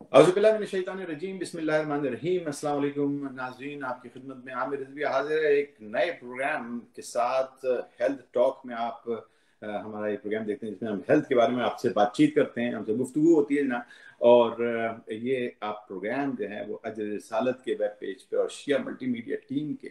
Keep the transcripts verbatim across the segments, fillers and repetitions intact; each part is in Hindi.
औज़ुबिल्लाहिमिनश्शैतानिर्रजीम बिस्मिल्लाहिर्रहमानिर्रहीम। अस्सलाम वालेकुम नाज़रीन, आपकी खिदमत में आमिर रिज़वी हाज़िर है एक नए प्रोग्राम के साथ। हेल्थ टॉक में आप अ, हमारा ये प्रोग्राम देखते हैं जिसमें हम हेल्थ के बारे में आपसे बातचीत करते हैं, हमसे गुफ्तगू होती है ना। और अ, ये आप प्रोग्राम जो है वो अजर रिसालत के वेब पेज पे और शिया मल्टीमीडिया टीम के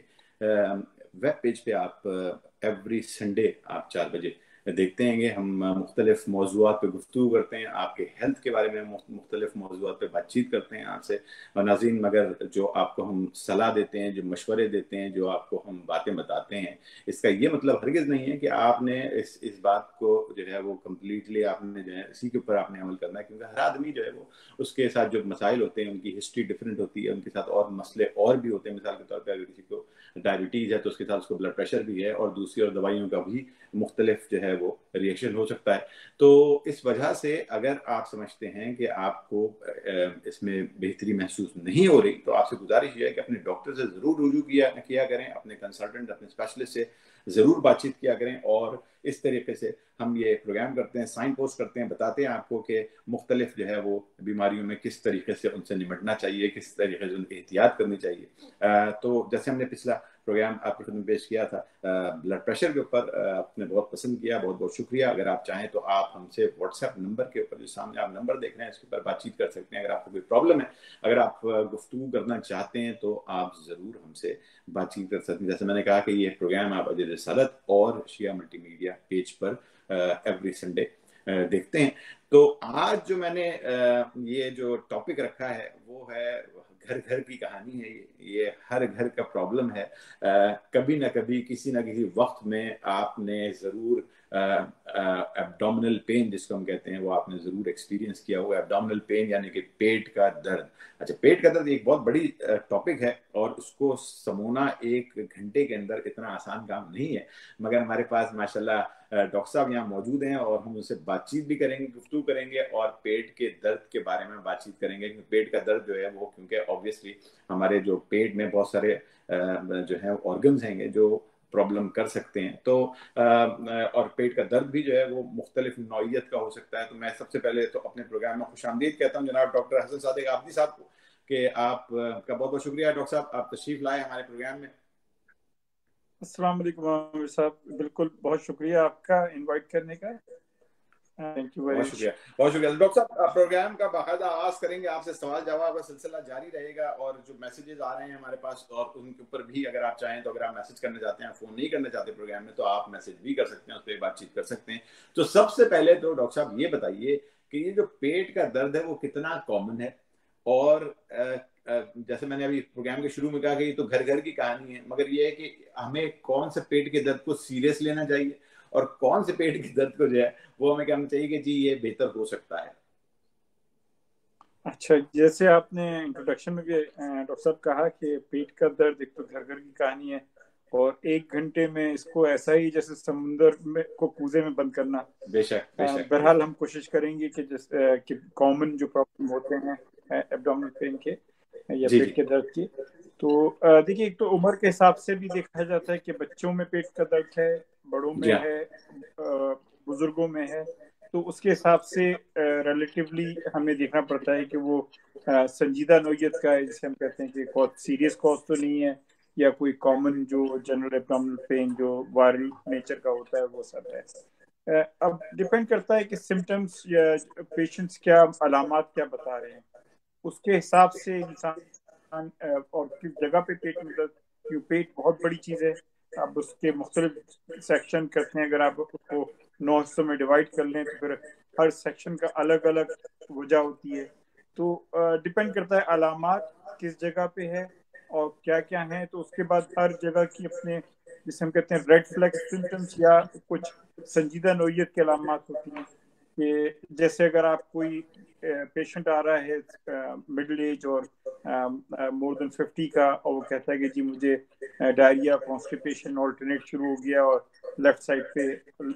वेब पेज पे आप एवरी संडे आप चार बजे देखते हैं। हम मुख्तलिफ मौज़ूआत पे गुफ्तगू करते हैं, आपके हेल्थ के बारे में मुख्तलिफ मौज़ूआत पे बातचीत करते हैं आपसे। और नाज़रीन, मगर जो आपको हम सलाह देते हैं, जो मशवरे देते हैं, जो आपको हम बातें बताते हैं, इसका ये मतलब हरगिज़ नहीं है कि आपने इस इस बात को जो है वो कम्प्लीटली आपने जो है इसी के ऊपर आपने अमल करना है, क्योंकि हर आदमी जो है वो उसके साथ जो मसाइल होते हैं, उनकी हिस्ट्री डिफरेंट होती है, उनके साथ और मसले और भी होते हैं। मिसाल के तौर पर अगर किसी को डायबिटीज़ है तो उसके साथ उसको ब्लड प्रेशर भी है और दूसरी और दवाइयों का भी मुख्तलिफ जो है वो रिएक्शन हो सकता है। तो इस वजह से अगर आप समझते हैं कि आपको इसमें बेहतरी महसूस नहीं हो रही, तो आपसे गुजारिश ये है कि अपने डॉक्टर से ज़रूर रुजू किया किया करें, अपने कंसल्टेंट, अपने स्पेशलिस्ट से ज़रूर बातचीत किया करें। और इस तरीके से हम ये प्रोग्राम करते हैं, साइन पोस्ट करते हैं, बताते हैं आपको कि मुख्तलिफ जो है वो बीमारियों में किस तरीके से उनसे निपटना चाहिए, किस तरीके से उनकी एहतियात करनी चाहिए। तो जैसे हमने पिछला प्रोग्राम आपके खिदमत में पेश किया था ब्लड प्रेशर के ऊपर, आपने बहुत पसंद किया, बहुत बहुत शुक्रिया। अगर आप चाहें तो आप हमसे व्हाट्सएप नंबर के ऊपर, जो सामने आप नंबर देख रहे हैं, इसके ऊपर बातचीत कर सकते हैं। अगर आपको कोई प्रॉब्लम है, अगर आप गुफ्तगू करना चाहते हैं, तो आप ज़रूर हमसे बातचीत कर सकते हैं। जैसे मैंने कहा कि ये प्रोग्राम आप अजर रिसालत और शिया मल्टीमीडिया पेज पर एवरी संडे देखते हैं। तो आज जो मैंने ये जो टॉपिक रखा है वो है घर घर की कहानी है। ये ये हर घर का प्रॉब्लम है। आ, कभी ना कभी किसी ना किसी वक्त में आपने ज़रूर एब्डोमिनल पेन, जिसको हम कहते हैं, वो आपने ज़रूर एक्सपीरियंस किया होगा। एब्डोमिनल पेन यानी कि पेट का दर्द। अच्छा, पेट का दर्द एक बहुत बड़ी टॉपिक है और उसको समोना एक घंटे के अंदर इतना आसान काम नहीं है। मगर हमारे पास माशाल्लाह डॉक्टर साहब यहाँ मौजूद हैं और हम उनसे बातचीत भी करेंगे, गुफ्तगू करेंगे और पेट के दर्द के बारे में बातचीत करेंगे। पेट का दर्द जो है वो, क्योंकि ऑब्वियसली हमारे जो पेट में बहुत सारे जो है ऑर्गन्स हैं जो प्रॉब्लम कर सकते हैं। तो और पेट का दर्द भी जो है वो मुख्तलिफ नौइयत का हो सकता है। तो मैं सबसे पहले तो अपने प्रोग्राम में खुशामदीद कहता हूँ जनाब डॉक्टर हसन सादिक आबदी साहब को, कि आप का बहुत बहुत शुक्रिया डॉक्टर साहब, आप तशरीफ लाए हमारे प्रोग्राम में। अस्सलाम वालेकुम आमिर साहब, बिल्कुल बहुत शुक्रिया आपका इनवाइट करने का। थैंक यू वेरी बहुत मच। शुक्रिया, बहुत शुक्रिया डॉक्टर साहब। प्रोग्राम का बाकायदा आगाज करेंगे आपसे, सवाल जवाब का सिलसिला जारी रहेगा और जो मैसेजेस आ रहे हैं हमारे पास, और उनके ऊपर भी अगर आप चाहें तो, अगर आप मैसेज करना चाहते हैं, फोन नहीं करना चाहते प्रोग्राम में, तो आप मैसेज भी कर सकते हैं, उस पर बातचीत कर सकते हैं। तो सबसे पहले तो डॉक्टर साहब ये बताइए कि ये जो पेट का दर्द है वो कितना कॉमन है, और जैसे मैंने अभी प्रोग्राम के शुरू में कहा कि ये तो घर घर की कहानी है, मगर ये है कि हमें कौन से पेट के दर्द को सीरियस लेना चाहिए और कौन से पेट के दर्द को जो है वो हमें कहना चाहिए कि जी ये बेहतर हो सकता है। अच्छा, जैसे आपने इंट्रोडक्शन में भी डॉक्टर साहब कहा कि पेट का दर्द एक तो घर घर की कहानी है और एक घंटे में इसको ऐसा ही जैसे समुंदर में को कूजे में बंद करना। बेशक बेशक। बहरहाल हम कोशिश करेंगे कि जिस कि कॉमन जो प्रॉब्लम होते हैं एब्डोमिनल पेन के या जी पेट जी। के दर्द की, तो देखिए एक तो उम्र के हिसाब से भी देखा जाता है कि बच्चों में पेट का दर्द है, बड़ों में जी हाँ। है, बुजुर्गों में है। तो उसके हिसाब से रिलेटिवली हमें देखना पड़ता है कि वो संजीदा नौयत का है, जिसे हम कहते हैं कि बहुत सीरियस कॉज तो नहीं है, या कोई कॉमन जो जनरल एब्डोमिनल पेन जो वायरल नेचर का होता है वो सब है। अब डिपेंड करता है कि सिम्टम्स या पेशेंट्स क्या अलामात क्या बता रहे हैं, उसके हिसाब से इंसान और किस जगह पे पेट में दर्द, क्यों पेट बहुत बड़ी चीज़ है, अब उसके मुख्तलिफ सेक्शन करते हैं। अगर आप उसको नौ हिस्सों में डिवाइड कर लें तो फिर हर सेक्शन का अलग अलग वजह होती है। तो डिपेंड करता है अलामात किस जगह पे है और क्या क्या है। तो उसके बाद हर जगह की अपने, जिसे हम कहते हैं रेड फ्लैग सिम्टम्स या कुछ संजीदा नौयत की अलामात होती हैं। कि जैसे अगर आप कोई पेशेंट आ रहा है मिडिल एज और मोर देन फिफ्टी का, और वो कहता है कि जी मुझे डायरिया कॉन्स्टिपेशन ऑल्टरनेट शुरू हो गया और लेफ्ट साइड पे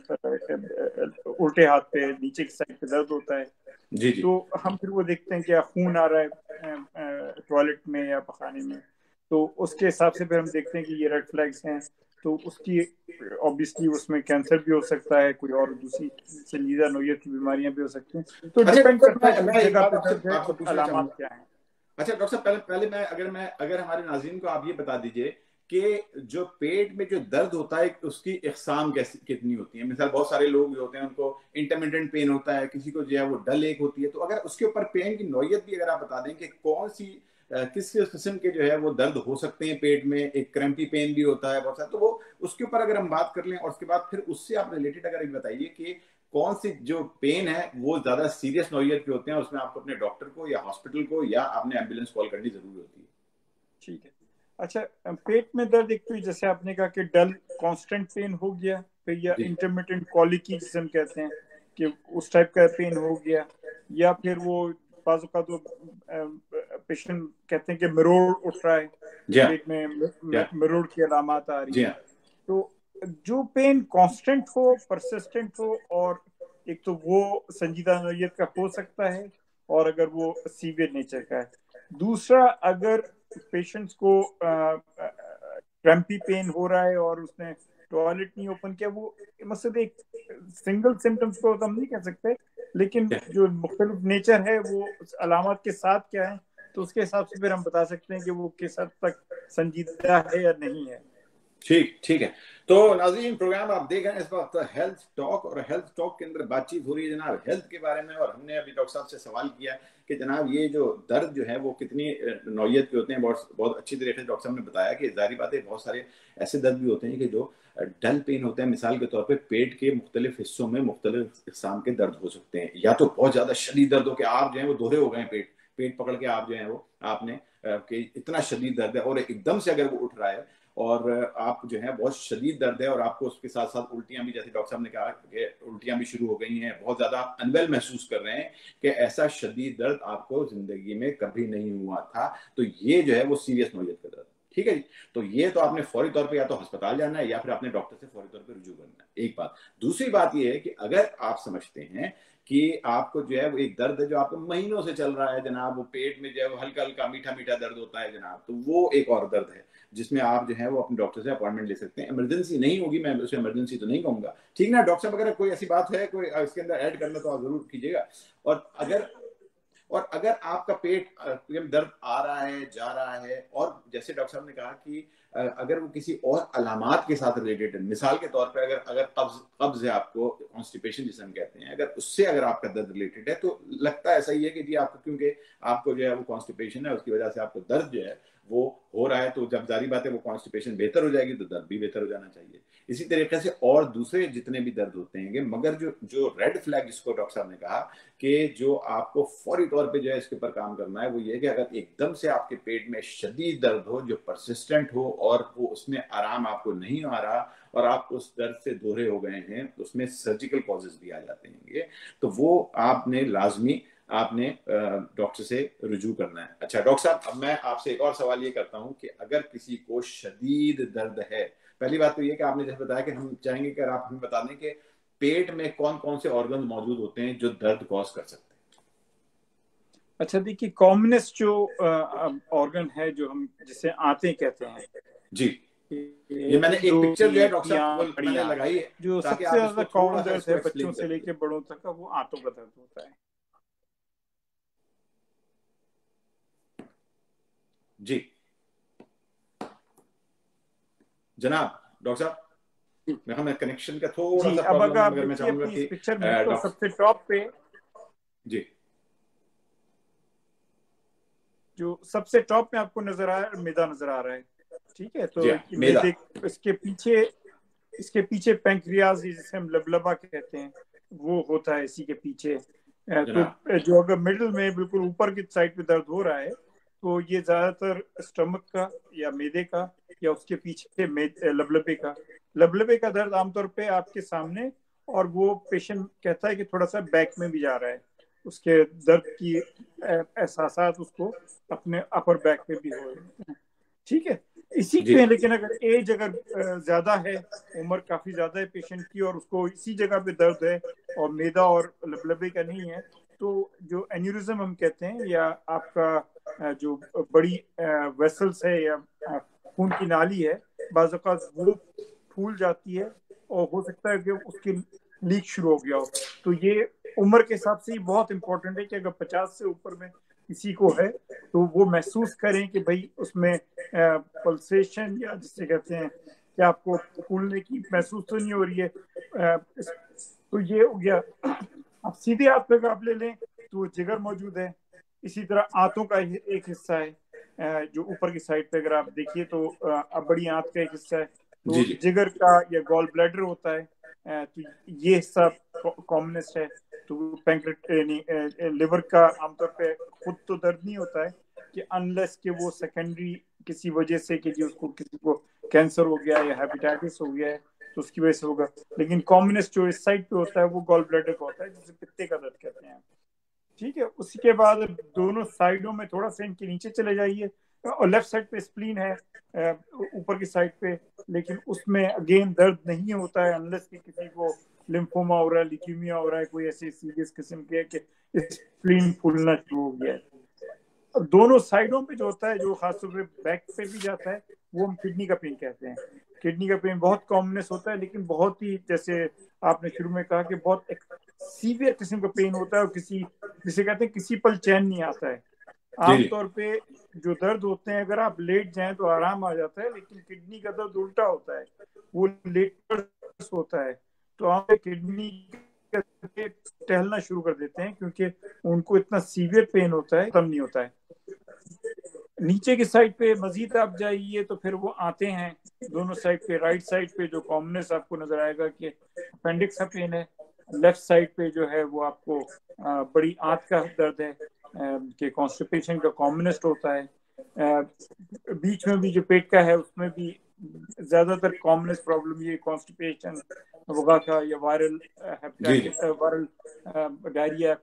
उल्टे हाथ पे नीचे की साइड पे दर्द होता है, जी जी। तो हम फिर वो देखते हैं कि खून आ रहा है टॉयलेट में या पखाने में। तो उसके हिसाब से फिर हम देखते हैं कि ये रेड फ्लैग्स हैं। तो उसकी ऑब्वियसली उसमें कैंसर भी हो सकता है, कोई और दूसरी संजीदा नोयत की बीमारियां भी हो सकती हैं। तो अच्छा डिपेंड डॉक्टर, करता है मैं किस मैं एक जगह बात पे आपसे दर्द है आपसे और पूछना अलामत चाहूंगा। क्या है। अच्छा डॉक्टर साहब, पहले पहले मैं अगर मैं अगर हमारे नाज़रीन को आप ये बता दीजिए कि जो पेट में जो दर्द होता है उसकी इकसाम कैसी कितनी होती है। मिसाल बहुत सारे लोग जो होते हैं उनको इंटरमिटेंट पेन होता है, किसी को जो है वो डल एक होती है। तो अगर उसके ऊपर पेन की नौयत भी अगर आप बता दें कि कौन सी अ, किस किस किस्म के जो है वो दर्द हो सकते हैं पेट में। एक क्रैम्पी पेन भी होता है बहुत सारा, तो वो उसके ऊपर अगर हम बात कर लें और उसके बाद फिर उससे आप रिलेटेड अगर एक बताइए कि कौन सी जो पेन है वो ज्यादा सीरियस नौयत के होते हैं, उसमें आपको अपने डॉक्टर को या हॉस्पिटल को या आपने एम्बुलेंस कॉल करनी जरूरी होती है। ठीक है। अच्छा, पेट में दर्द एक तो जैसे आपने कहा कि डल कांस्टेंट पेन हो गया, फिर या जी इंटरमिटेंट कॉलिकी जिसे हम कहते हैं कि उस टाइप का पेन हो गया, या फिर वो बाजू का तो पेशेंट कहते हैं कि मरोड़ उठ रहा है, कि जी हाँ, पेट में जी म- हाँ, मरोड़ की अलामत आ रही जी हैं। हाँ। तो जो पेन कांस्टेंट हो, परसिस्टेंट हो, और एक तो वो संजीदा नौयत का हो सकता है, और अगर वो सीवियर नेचर का है। दूसरा, अगर पेशेंट्स को क्रैम्पी पेन हो रहा है और उसने टॉयलेट नहीं ओपन किया, वो मतलब एक सिंगल सिम्टम्स को तो हम नहीं कह सकते, लेकिन जो मुख्तलिफ नेचर है वो अलामत के साथ क्या है, तो उसके हिसाब से फिर हम बता सकते हैं कि वो किस हद तक संजीदा है या नहीं है। ठीक ठीक है। तो नाज़रीन, प्रोग्राम आप देख रहे हैं इस वक्त हेल्थ टॉक, और हेल्थ टॉक के अंदर बातचीत हो रही है जनाब हेल्थ के बारे में। और हमने अभी डॉक्टर साहब से सवाल किया कि जनाब ये जो दर्द जो है वो कितनी नौयत के होते हैं। बहुत बहुत अच्छी तरीके से डॉक्टर साहब ने बताया कि जाहिर बात है बहुत सारे ऐसे दर्द भी होते हैं कि जो डल पेन होते हैं। मिसाल के तौर पर पेट के मुख्तलिफ हिस्सों में मुख्तलिफ इकसाम के दर्द हो सकते हैं, या तो बहुत ज्यादा शदीद दर्द हो कि आप जो है वो दोहरे हो गए, पेट पेट पकड़ के आप जो है वो आपने कि इतना शदीद दर्द है और एकदम से अगर वो उठ रहा है और आप जो है बहुत शदीद दर्द है और आपको उसके साथ साथ उल्टियां भी, जैसे डॉक्टर साहब ने कहा कि उल्टियां भी शुरू हो गई हैं, बहुत ज्यादा आप अनवेल महसूस कर रहे हैं, कि ऐसा शदीद दर्द आपको जिंदगी में कभी नहीं हुआ था, तो ये जो है वो सीरियस नौयत का दर्द। ठीक है जी। तो ये तो आपने फौरी तौर पे या तो अस्पताल जाना है या फिर आपने डॉक्टर से फौरी तौर पे रुजू करना है, एक बात। दूसरी बात ये है कि अगर आप समझते हैं कि आपको जो है वो एक दर्द है जो आपको महीनों से चल रहा है जनाब, वो पेट में जो है वो हल्का हल्का मीठा मीठा दर्द होता है जनाब, तो वो एक और दर्द है जिसमें आप जो है वो अपने डॉक्टर से अपॉइंटमेंट ले सकते हैं। इमरजेंसी नहीं होगी, मैं उसे इमरजेंसी तो नहीं कहूंगा, ठीक ना डॉक्टर साहब? अगर कोई ऐसी बात है कोई इसके अंदर ऐड करना तो आप जरूर कीजिएगा। और अगर और अगर आपका पेट दर्द आ रहा है जा रहा है, और जैसे डॉक्टर साहब ने कहा कि अगर वो किसी और अलामात के साथ रिलेटेड है, मिसाल के तौर पे अगर अगर कब्ज कब्ज है आपको, कॉन्स्टिपेशन जिसे हम कहते हैं, अगर उससे अगर आपका दर्द रिलेटेड है तो लगता ऐसा ही है कि जी आपको, क्योंकि आपको जो है वो कॉन्स्टिपेशन है उसकी वजह से आपको दर्द जो है वो हो रहा है, तो जब जारी बात है वो कॉन्स्टिपेशन बेहतर हो जाएगी तो दर्द भी बेहतर हो जाना चाहिए। इसी तरीके से और दूसरे जितने भी दर्द होते हैं, मगर जो जो रेड फ्लैग जिसको डॉक्टर साहब ने कहा कि जो आपको फौरी तौर पे जो है इसके ऊपर काम करना है, वो ये कि अगर एकदम से आपके पेट में शदीद दर्द हो जो परसिस्टेंट हो और वो उसमें आराम आपको नहीं आ रहा और आप उस दर्द से दोहरे हो गए हैं, तो उसमें सर्जिकल कॉजेज भी आ जाते हैं, तो वो आपने लाजमी आपने डॉक्टर से रुजू करना है। अच्छा डॉक्टर साहब, अब मैं आपसे एक और सवाल ये करता हूं कि अगर किसी को शदीद दर्द है, पहली बात तो ये कि आपने जैसे बताया कि हम चाहेंगे कि आप हमें बता दें कि पेट में कौन कौन से ऑर्गन मौजूद होते हैं जो दर्द कॉज कर सकते हैं। अच्छा देखिए, कॉमनेस्ट जो ऑर्गन है जो हम जिसे आंतें कहते हैं, जी, ये मैंने जो एक पिक्चर जो है ये डॉक्टर साहब वो मैंने नाड़ियां, लगाई है जो ताकि सबसे आप ज्यादा इसको थोड़ा कॉमन सा दर्द इसको है एक्सप्लेन बच्चों से कर दें। लेके बड़ों तक का, वो आंतों का दर्द होता है। जी जनाब डॉक्टर साहब, मैं हमें कनेक्शन का थोड़ा जी, सा अब अगर प्रॉब्लम है, आप मगर मैं देखिए चाहूंगा अपनी इस कि पिक्चर में, तो डॉक्टर सबसे टॉप पे जी जो सबसे टॉप में आपको नजर आ रहा है, मैदा नजर आ रहा है। ठीक है, जी तो हाँ, मेदा। मैदे इसके पीछे इसके पीछे पैंक्रियाज जिसे हम लबलबा कहते हैं, वो होता है इसी के पीछे। तो जनाब जो अगर मिडिल में बिल्कुल ऊपर की साइड पे दर्द हो रहा है, तो ये ज्यादातर स्टमक का या मैदे का या उसके पीछे लबलबे का लबलबे का दर्द आमतौर पे आपके सामने, और वो पेशेंट कहता है कि थोड़ा सा बैक में भी जा रहा है, उसके दर्द की एहसासात उसको अपने अपर बैक में भी हो रहे हैं। ठीक है, इसी जी पे, लेकिन अगर एज अगर ज्यादा है, उम्र काफी ज्यादा है पेशेंट की, और उसको इसी जगह पे दर्द है और मैदा और लबलबे का नहीं है, तो जो एन्यूरिज्म हम कहते हैं, या आपका जो बड़ी वेसल्स है या खून की नाली है, बाज़ औक़ात वो फूल जाती है और हो सकता है कि उसकी लीक शुरू हो गया हो। तो ये उम्र के हिसाब से ही बहुत इंपॉर्टेंट है कि अगर पचास से ऊपर में किसी को है तो वो महसूस करें कि भाई उसमें पल्सेशन या जिसे कहते हैं कि आपको फूलने की महसूस तो नहीं हो रही है। आ, तो ये हो गया। अब सीधे हाथ पे आप ले लें तो जिगर मौजूद है। इसी तरह आंतों का एक हिस्सा है जो ऊपर की साइड पे अगर आप देखिए तो अब बड़ी आंत का एक हिस्सा है, तो जिगर का या गॉल ब्लैडर होता है। तो ये हिस्सा कॉमनेस्ट है। तो पैंक्रेट लिवर का आमतौर पे खुद तो दर्द नहीं होता है कि अनलेस कि वो सेकेंडरी किसी वजह से कि जी उसको किसी को कैंसर हो गया या हेपेटाइटिस हो गया है तो उसकी वजह से होगा। लेकिन कॉमनेस्ट जो इस साइड पे होता है वो गॉल ब्लैडर का होता है जिसे पित्ते का दर्द कहते हैं। ठीक है, उसके बाद दोनों साइडों में थोड़ा सा इनके नीचे चले जाइए और लेफ्ट साइड पे स्प्लीन है ऊपर की साइड पे, लेकिन उसमें अगेन दर्द नहीं होता है अनलेस कि किसी को लिम्फोमा हो रहा है, ल्यूकीमिया हो रहा है, कोई ऐसी सीरियस किस्म के कि स्प्लीन फूलना शुरू हो गया है। दोनों साइडों पे जो होता है, जो खासतौर पे बैक पे भी जाता है, वो हम किडनी का पेन कहते हैं। किडनी का पेन बहुत कॉमनेस होता है, लेकिन बहुत ही, जैसे आपने शुरू में कहा कि बहुत एक सीवियर किस्म का पेन होता है और किसी जिसे कहते हैं किसी पल चैन नहीं आता है। आमतौर पे जो दर्द होते हैं अगर आप लेट जाएं तो आराम आ जाता है, लेकिन किडनी का दर्द उल्टा होता है, वो लेट होता है। तो आप किडनी टहलना शुरू कर देते हैं क्योंकि उनको इतना सीवियर पेन होता है, कम नहीं होता है। नीचे की साइड पे मजीद आप जाइए तो फिर वो आते हैं दोनों साइड पे। राइट साइड पे जो कॉमनेस आपको नजर आएगा कि अपेंडिक्स का पेन है। लेफ्ट साइड पे जो है वो आपको बड़ी आंत का दर्द है कि कॉन्स्टिपेशन का कॉमनेस्ट होता है। बीच में भी जो पेट का है उसमें भी ज्यादातर कॉमनेस प्रॉब्लम ये कॉन्स्टिपेशन वगैरह का या वायरल हेपेटाइटिस, वायरल डायरिया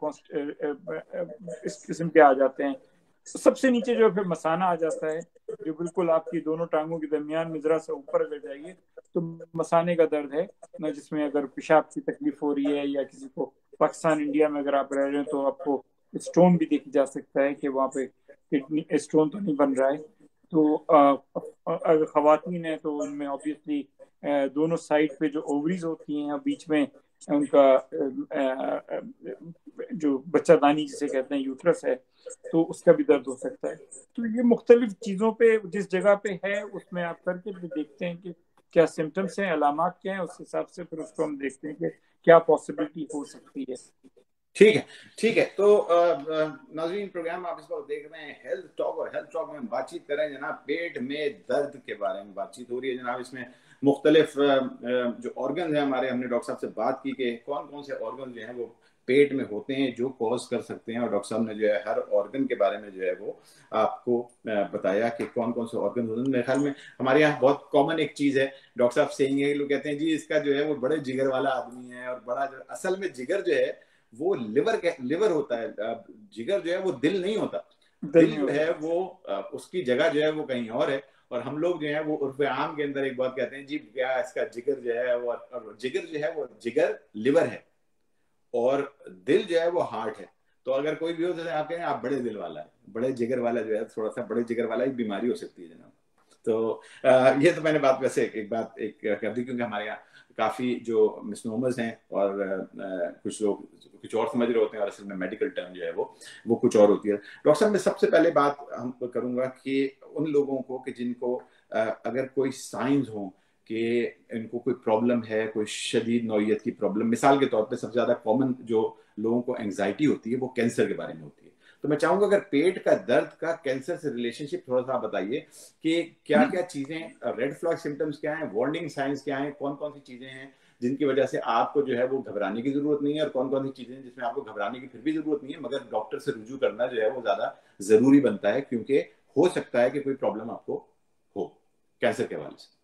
इस किस्म के आ जाते हैं। सबसे नीचे जो फिर मसाना आ जाता है, जो बिल्कुल आपकी दोनों टांगों के दरमियान में जरा सा ऊपर अगर जाइए तो मसाने का दर्द है ना, जिसमें अगर पेशाब की तकलीफ हो रही है या किसी को पाकिस्तान इंडिया में अगर आप रह रहे हैं तो आपको स्टोन भी देखा जा सकता है कि वहाँ पे किडनी स्टोन तो नहीं बन रहा है। तो अगर खवातीन है तो उनमें ऑब्वियसली दोनों साइड पे जो ओवरीज होती हैं बीच में उनका जो बच्चादानी जिसे कहते हैं यूट्रस है, तो उसका भी दर्द हो सकता है। तो ये मुख्तलिफ चीज़ों पे जिस जगह पे है उसमें आप करके भी देखते हैं कि क्या सिम्टम्स हैं, अलामात क्या हैं, उस हिसाब से फिर उसको हम देखते हैं कि क्या पॉसिबिलिटी हो सकती है। ठीक है ठीक है। तो नाज़रीन, प्रोग्राम आप इस वक्त देख रहे हैं हेल्थ टॉक, और हेल्थ टॉक में हम बातचीत कर रहे हैं जनाब पेट में दर्द के बारे में बातचीत हो रही है जनाब। इसमें मुख्तलिफ जो ऑर्गन है हमारे, हमने डॉक्टर साहब से बात की कि कौन कौन से ऑर्गन जो हैं वो पेट में होते हैं जो कॉज कर सकते हैं, और डॉक्टर साहब ने जो है हर ऑर्गन के बारे में जो है वो आपको बताया कि कौन कौन से ऑर्गन होते हैं। मेरे ख्याल में हमारे यहाँ बहुत कॉमन एक चीज़ है, डॉक्टर साहब सेइंग है, लोग कहते हैं जी इसका जो है वो बड़े जिगर वाला आदमी है, और बड़ा जो असल में जिगर जो है वो लिवर के लिवर होता है। जिगर जो है वो दिल नहीं होता, दिल जो है वो उसकी जगह जो है वो कहीं और है। और हम लोग जो है वो उर्फ आम के अंदर एक बात कहते हैं जी क्या इसका जिगर जो है वो, जिगर जो है वो जिगर लिवर है और दिल जो है वो हार्ट है। तो अगर कोई भी हो तो आप कहें आप बड़े दिल वाला है, बड़े जिगर वाला जो है थोड़ा सा बड़े जिगर वाला एक बीमारी हो सकती है जनाब। तो आ, ये तो मैंने बात वैसे एक बात एक कर दी, क्योंकि हमारे यहाँ काफी जो मिसनोमर्स हैं और आ, कुछ लोग कुछ और समझ रहे होते हैं और असल में मेडिकल टर्म जो है वो वो कुछ और होती है। डॉक्टर साहब, मैं सबसे पहले बात हम करूंगा कि उन लोगों को कि जिनको आ, अगर कोई साइंस हो कि इनको कोई प्रॉब्लम है, कोई शदीद नौइयत की प्रॉब्लम, मिसाल के तौर पे सबसे ज्यादा कॉमन जो लोगों को एंग्जाइटी होती है वो कैंसर के बारे में होती है। तो मैं चाहूंगा अगर पेट का दर्द का कैंसर से रिलेशनशिप थोड़ा सा बताइए कि क्या क्या चीजें, रेड फ्लैग सिम्टम्स क्या हैं, वार्निंग साइंस क्या हैं, कौन कौन सी चीजें हैं जिनकी वजह से आपको जो है वो घबराने की जरूरत नहीं है, और कौन कौन सी चीजें जिसमें आपको घबराने की फिर भी जरूरत नहीं है मगर डॉक्टर से रुजू करना जो है वो ज्यादा जरूरी बनता है, क्योंकि हो सकता है कि कोई प्रॉब्लम आपको हो कैंसर के हवाले से।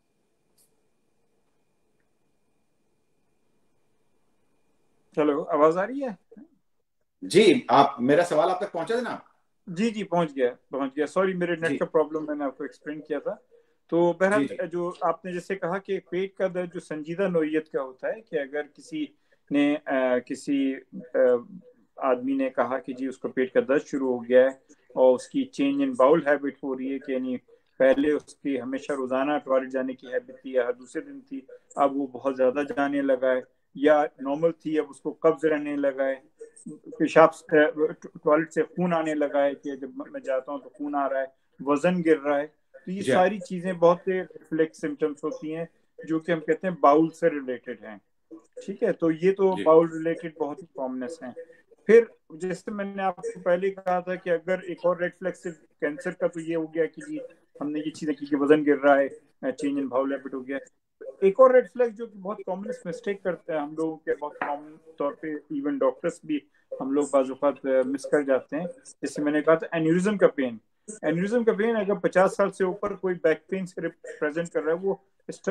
चलो, आवाज आ रही है? जी, आप, मेरा सवाल आप तक पहुंचा देना? जी जी पहुंच गया पहुंच गया सॉरी, मेरे नेट का प्रॉब्लम मैंने आपको एक्सप्लेन किया था। तो बहरहाल जो आपने जैसे कहा कि पेट का दर्द जो संजीदा नौइयत का होता है कि अगर किसी ने आ, किसी आ, आदमी ने कहा कि जी उसको पेट का दर्द शुरू हो गया है और उसकी चेंज इन बाउल हैबिट हो रही है कि यानी पहले उसकी हमेशा रोजाना टॉयलेट जाने की हैबिट थी या हर दूसरे दिन थी, अब वो बहुत ज्यादा जाने लगा है, या नॉर्मल थी अब उसको कब्ज रहने लगा है, पेशाब टॉयलेट से खून आने लगा है कि जब मैं जाता हूँ तो खून आ रहा है, वजन गिर रहा है। तो ये सारी चीजें बहुत से रिफ्लेक्स सिम्टम्स होती हैं जो कि हम कहते हैं बाउल से रिलेटेड हैं। ठीक है, तो ये तो बाउल रिलेटेड बहुत ही कॉमनेस हैं। फिर जैसे मैंने आपको पहले कहा था कि अगर एक और रेड फ्लैग सिर्फ कैंसर का तो ये हो गया कि जी हमने ये चीजें की कि वजन गिर रहा है, चेंज इन बाउल हैबिट हो गया। एक और रेड फ्लैग जो कि बहुत कॉमनेस मिस्टेक करते हैं हम लोगों के, बहुत कॉमन तौर पे इवन डॉक्टर्स भी हम लोग बाजुकात मिस कर जाते हैं, जैसे मैंने कहा था एन्यूरिज्म का पेन। एन्यूरिज्म का पेन अगर पचास साल से ऊपर कोई बैक पेन से प्रेजेंट कर रहा है, वो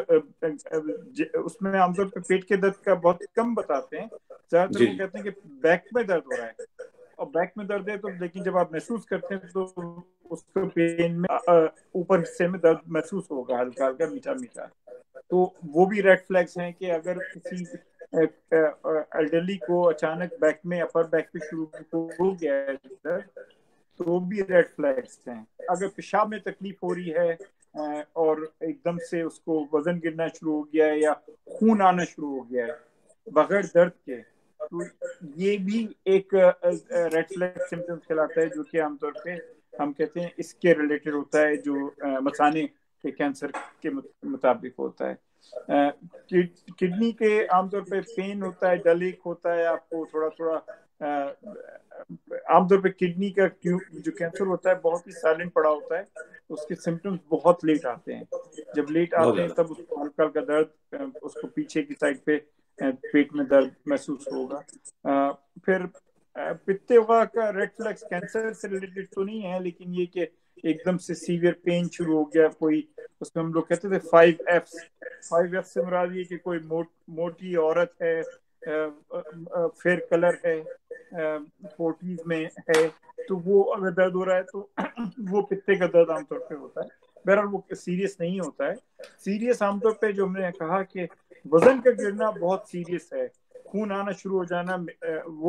उसमें आमतौर पर पेट के दर्द का बहुत कम बताते हैं, ज्यादातर वो कहते हैं कि बैक में दर्द हो रहा है, और बैक में दर्द है तो, लेकिन जब आप महसूस करते हैं तो उसको पेन में ऊपर हिस्से में दर्द महसूस होगा, हल्का हल्का मीठा मीठा। तो वो भी रेड फ्लैग्स हैं कि अगर किसी एल्डरली को अचानक बैक में, अपर बैक पे शुरू हो गया है दर्द, तो वो भी रेड फ्लैग्स हैं। अगर पेशाब में तकलीफ हो रही है और एकदम से उसको वजन गिरना शुरू हो गया है या खून आना शुरू हो गया है बगैर दर्द के, तो ये भी एक रेड फ्लैग सिम्टम्स कहलाता है, जो कि आमतौर पे हम कहते हैं इसके रिलेटेड होता है, जो मसाने के कैंसर के मुताबिक होता है। किडनी के आमतौर पे पेन होता है, डलेक होता है, आपको थोड़ा थोड़ा आमतौर पे किडनी का जो कैंसर होता है बहुत ही साइलेंट पड़ा होता है, उसके सिम्टम्स बहुत लेट आते हैं। जब लेट आते हैं तब उसको हल्का हल्का दर्द, उसको पीछे की साइड पे पेट में दर्द महसूस होगा। फिर पित्तवा का रेड फ्लैग्स कैंसर से रिलेटेड तो नहीं है, लेकिन ये कि एकदम से सीवियर पेन शुरू हो गया कोई, उसमें हम लोग कहते थे फाइव एफ्स। फाइव एफ से मुराद ये कि कोई मोट मोटी औरत है, फेयर कलर है, फोर्टीज में है, तो वो अगर दर्द हो रहा है तो वो पित्ते का दर्द आमतौर पे होता है। बहरहाल वो सीरियस नहीं होता है। सीरियस आमतौर पे जो हमने कहा कि वजन का गिरना बहुत सीरियस है, खून आना शुरू हो जाना, वो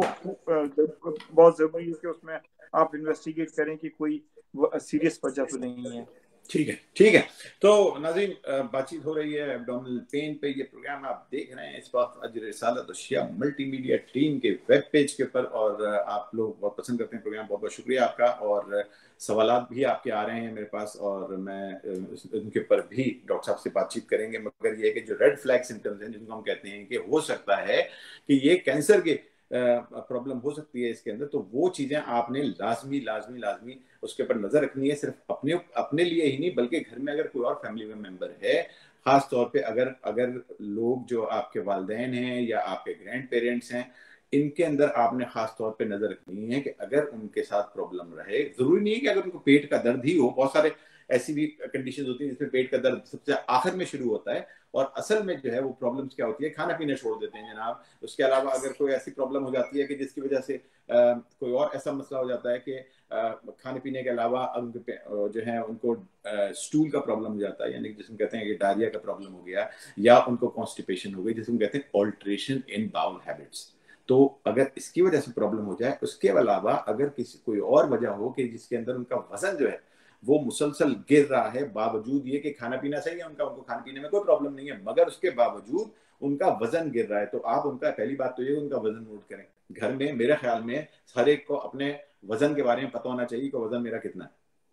बहुत जरूरी है कि उसमें आप इन्वेस्टिगेट करें कि कोई सीरियस वजह तो नहीं है। ठीक है ठीक है। तो नाज़रीन, बातचीत हो रही है एब्डोमिनल पेन पे। ये प्रोग्राम आप देख रहे हैं इस वक्त अजर रिसालत अशिया मल्टीमीडिया टीम के वेब पेज के ऊपर, और आप लोग बहुत पसंद करते हैं प्रोग्राम। बहुत बहुत शुक्रिया आपका, और सवालात भी आपके आ रहे हैं मेरे पास, और मैं उनके ऊपर भी डॉक्टर साहब से बातचीत करेंगे। मगर ये है कि जो रेड फ्लैग सिम्टम्स हैं, जिनको हम कहते हैं कि हो सकता है कि ये कैंसर के प्रॉब्लम हो सकती है इसके अंदर, तो वो चीजें आपने लाजमी लाजमी लाजमी उसके ऊपर नजर रखनी है। सिर्फ अपने अपने लिए ही नहीं, बल्कि घर में अगर कोई और फैमिली में मेंबर है, खास तौर पे अगर अगर लोग जो आपके वालिदैन हैं या आपके ग्रैंड पेरेंट्स हैं, इनके अंदर आपने खास तौर पे नजर रखनी है कि अगर उनके साथ प्रॉब्लम रहे, जरूरी नहीं है कि अगर उनको पेट का दर्द ही हो, बहुत सारे ऐसी भी कंडीशन होती है जिसमें पेट का दर्द सबसे आखिर में शुरू होता है, और असल में जो है वो प्रॉब्लम्स क्या होती है, खाना पीना छोड़ देते हैं जनाब। उसके अलावा अगर कोई ऐसी प्रॉब्लम हो जाती है कि जिसकी वजह से आ, कोई और ऐसा मसला हो जाता है कि आ, खाने पीने के अलावा जो है उनको स्टूल का प्रॉब्लम हो जाता है, यानी जिसमें कहते हैं कि डायरिया का प्रॉब्लम हो गया, या उनको कॉन्स्टिपेशन हो गई, जिसमें कहते हैं ऑल्ट्रेशन इन बाउल हैबिट्स। तो अगर इसकी वजह से प्रॉब्लम हो जाए, उसके अलावा अगर किसी कोई और वजह हो कि जिसके अंदर उनका वजन जो है वो मुसलसल गिर रहा है, बावजूद ये कि खाना पीना सही है उनका, उनको खाने पीने में कोई प्रॉब्लम नहीं है, मगर उसके बावजूद उनका वजन गिर रहा है, तो आप उनका पहली बात तो ये उनका वजन नोट करें घर में। मेरे ख्याल में हर एक को अपने वजन के बारे में पता होना चाहिए कि वजन मेरा कितना है,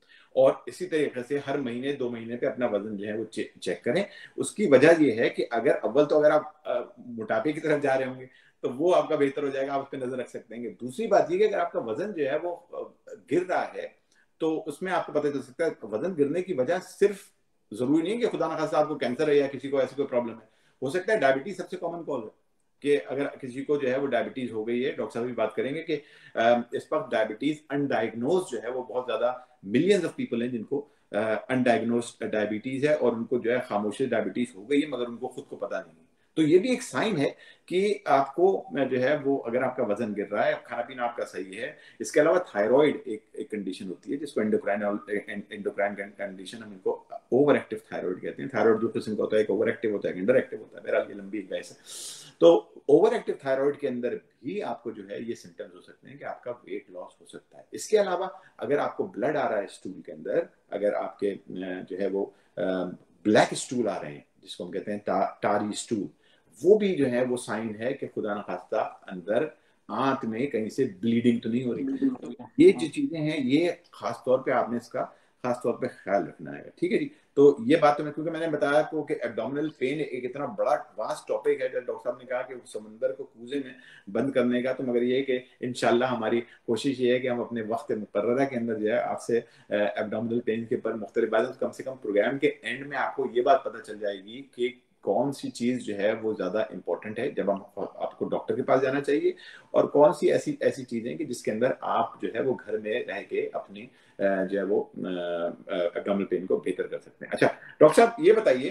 और इसी तरीके से हर महीने दो महीने पे अपना वजन जो है वो चे, चेक करें। उसकी वजह ये है कि अगर अव्वल तो अगर आप मोटापे की तरफ जा रहे होंगे तो वो आपका बेहतर हो जाएगा, आप उस पर नजर रख सकते हैं। दूसरी बात ये कि अगर आपका वजन जो है वो गिर रहा है तो उसमें आपको पता चल सकता है वजन गिरने की वजह सिर्फ जरूरी नहीं है कि खुदा न खास्ता आपको कैंसर है या किसी को ऐसी कोई प्रॉब्लम है, हो सकता है डायबिटीज सबसे कॉमन कॉज है कि अगर किसी को जो है वो डायबिटीज हो गई है। डॉक्टर साहब भी बात करेंगे कि इस वक्त डायबिटीज अनडायग्नोज जो है वो बहुत ज्यादा मिलियंस ऑफ पीपल हैं जिनको अनडायग्नोज डायबिटीज है, और उनको जो है खामोशी डायबिटीज हो गई है मगर उनको खुद को पता नहीं है। तो ये भी एक साइन है कि आपको जो है वो, अगर आपका वजन गिर रहा है, खाना पीना आपका सही है। इसके अलावा थायराइड एक एक कंडीशन होती है जिसको एंडोक्राइन एंडोक्राइन कंडीशन, हम इनको ओवर एक्टिव थायराइड कहते हैं। थायराइड दो किस्म का होता है, एक ओवर एक्टिव होता है, एक अंडर एक्टिव होता है। बहरहाल ये लंबी एक बहस है। तो ओवर एक्टिव थायराइड के अंदर भी आपको जो है ये सिम्टम्स हो सकते हैं कि आपका वेट लॉस हो सकता है। इसके अलावा अगर आपको ब्लड आ रहा है स्टूल के अंदर, अगर आपके जो है वो ब्लैक स्टूल आ रहे हैं जिसको हम कहते हैं टा, टारी स्टूल, वो भी जो है वो साइन है कि खुदा न खास्ता अंदर आंत में कहीं से ब्लीडिंग तो नहीं हो रही। तो ये जो चीजें हैं ये खास तौर पे आपने इसका खास तौर पे ख्याल रखना है। ठीक है जी। तो ये बात तो मैं, क्योंकि मैंने बताया आपको कि एब्डोमिनल पेन एक इतना बड़ा वास्ट टॉपिक है, जब डॉक्टर साहब ने कहा कि समंदर को कूजे में बंद करने का, तो मगर ये है कि इंशाल्लाह हमारी कोशिश ये है कि हम अपने वक्त मुकर्ररा के अंदर जो है आपसे एब्डोमिनल पेन के ऊपर मुख्तलिफ बातें, कम से कम प्रोग्राम के एंड में आपको ये बात पता चल जाएगी कि कौन सी चीज जो है वो ज्यादा इंपॉर्टेंट है जब हम आपको डॉक्टर के पास जाना चाहिए, और कौन सी ऐसी ऐसी चीजें कि जिसके अंदर आप जो है वो घर में रह के अपनी जो है वो एब्डोमिनल पेन को बेहतर कर सकते हैं। अच्छा डॉक्टर साहब ये बताइए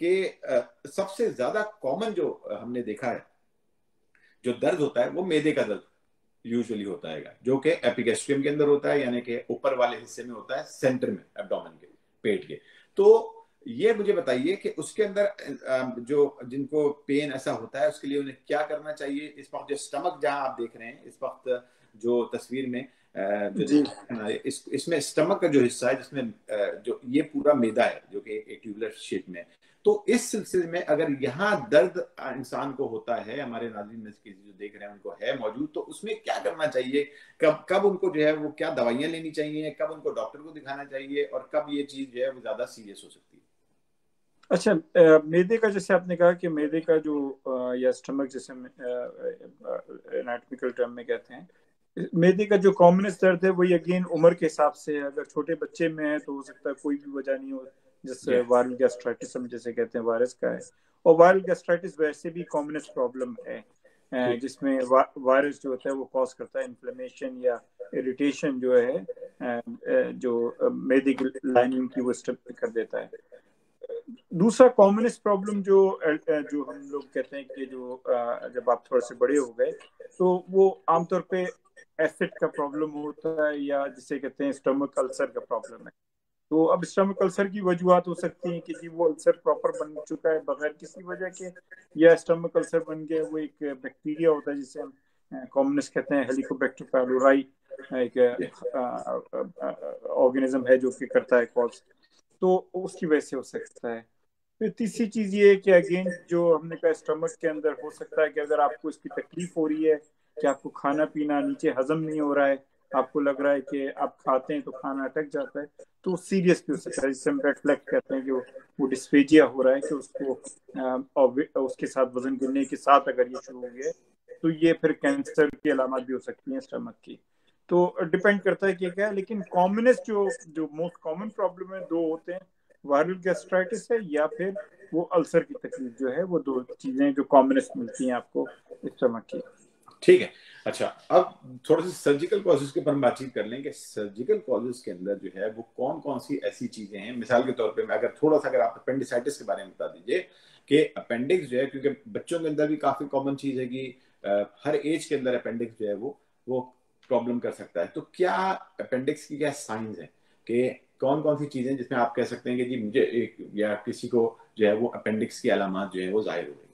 कि सबसे ज्यादा कॉमन जो हमने देखा है जो दर्द होता है वो मैदे का दर्द यूजुअली होता है, जो कि एपिगैस्ट्रियम के अंदर होता है, यानी कि ऊपर वाले हिस्से में होता है, सेंटर में एब्डोमेन के, पेट के। तो ये मुझे बताइए कि उसके अंदर जो जिनको पेन ऐसा होता है उसके लिए उन्हें क्या करना चाहिए। इस वक्त जो स्टमक जहां आप देख रहे हैं इस वक्त जो तस्वीर में जो इस इसमें स्टमक का जो हिस्सा है जिसमें जो ये पूरा मैदा है जो कि एक ट्यूबुलर शेप में, तो इस सिलसिले में अगर यहाँ दर्द इंसान को होता है, हमारे नाज़रीन में से जो देख रहे हैं उनको है मौजूद, तो उसमें क्या करना चाहिए, कब कब उनको जो है वो क्या दवाइयां लेनी चाहिए, कब उनको डॉक्टर को दिखाना चाहिए, और कब ये चीज जो है वो ज्यादा सीरियस हो सकती है। अच्छा, मैदे का जैसे आपने कहा कि मैदे का जो या स्टमक जैसे एनाटॉमिकल टर्म में कहते हैं, मैदे का जो कॉमनेस्ट दर्द है वही अगेन उम्र के हिसाब से है। अगर छोटे बच्चे में है तो हो सकता है कोई भी वजह नहीं हो, जैसे वायरल गैस्ट्राइटिस हम जैसे कहते हैं वायरस का है, और वायरल गैस्ट्राइटिस वैसे भी कॉमनेस्ट प्रॉब्लम है जिसमें वा, वायरस जो होता है वो कॉज करता है इन्फ्लेमेशन या इरिटेशन जो है जो मैदे की लाइनिंग की वो स्टप कर देता है। दूसरा कॉमनेस्ट प्रॉब्लम जो जो हम लोग कहते हैं कि जो जब आप थोड़े से बड़े हो गए तो वो आमतौर पे एसिड का प्रॉब्लम होता है या जिसे कहते हैं स्टमक अल्सर का प्रॉब्लम है। तो अब स्टमक अल्सर की वजूहत हो सकती हैं कि जी वो अल्सर प्रॉपर बन चुका है बगैर किसी वजह के, या स्टमक अल्सर बन गया वो एक बैक्टीरिया होता है जिसे हम कॉमनेस्ट कहते हैं हेलिकोबैक्टर पाइलोराई, एक ऑर्गेनिज्म है जो कि करता है कॉज, तो उसकी वजह से हो सकता है। फिर तीसरी चीज ये है कि अगेन जो हमने कहा स्टमक के अंदर हो सकता है कि अगर आपको इसकी तकलीफ हो रही है कि आपको खाना पीना नीचे हजम नहीं हो रहा है, आपको लग रहा है कि आप खाते हैं तो खाना अटक जाता है, तो सीरियस भी हो सकता है, जिसे हम रेफ्लेक्स कहते हैं कि वो, वो डिस्फेजिया हो रहा है कि उसको आ, उसके साथ वजन गिरने के साथ अगर ये शुरू हो गया तो ये फिर कैंसर की अलामत भी हो सकती है स्टमक की। तो डिपेंड करता है कि क्या है, लेकिन कॉमनेस्ट जो जो मोस्ट कॉमन प्रॉब्लम है दो होते हैं, वायरल गैस्ट्राइटिस है या फिर वो अल्सर की तकलीफ जो है, वो दो चीजें जो कॉमनेस्ट मिलती हैं आपको स्टमक की। ठीक है। अच्छा अब थोड़ा सा सर्जिकल कॉजेज के ऊपर हम बातचीत कर लें कि सर्जिकल कॉजेज के अंदर जो है वो कौन कौन सी ऐसी चीजें हैं। मिसाल के तौर पे मैं अगर थोड़ा सा अगर आप अपेंडिसाइटिस के बारे में बता दीजिए कि अपेंडिक्स जो है, क्योंकि बच्चों के अंदर भी काफी कॉमन चीज है कि हर एज के अंदर अपेंडिक्स जो है वो वो प्रॉब्लम कर सकता है। तो क्या अपेंडिक्स की क्या साइंस है कि कौन कौन सी चीजें जिसमें आप कह सकते हैं कि जी मुझे एक या किसी को जो है वो अपेंडिक्स की अलामत जो है वो जाहिर हो गई।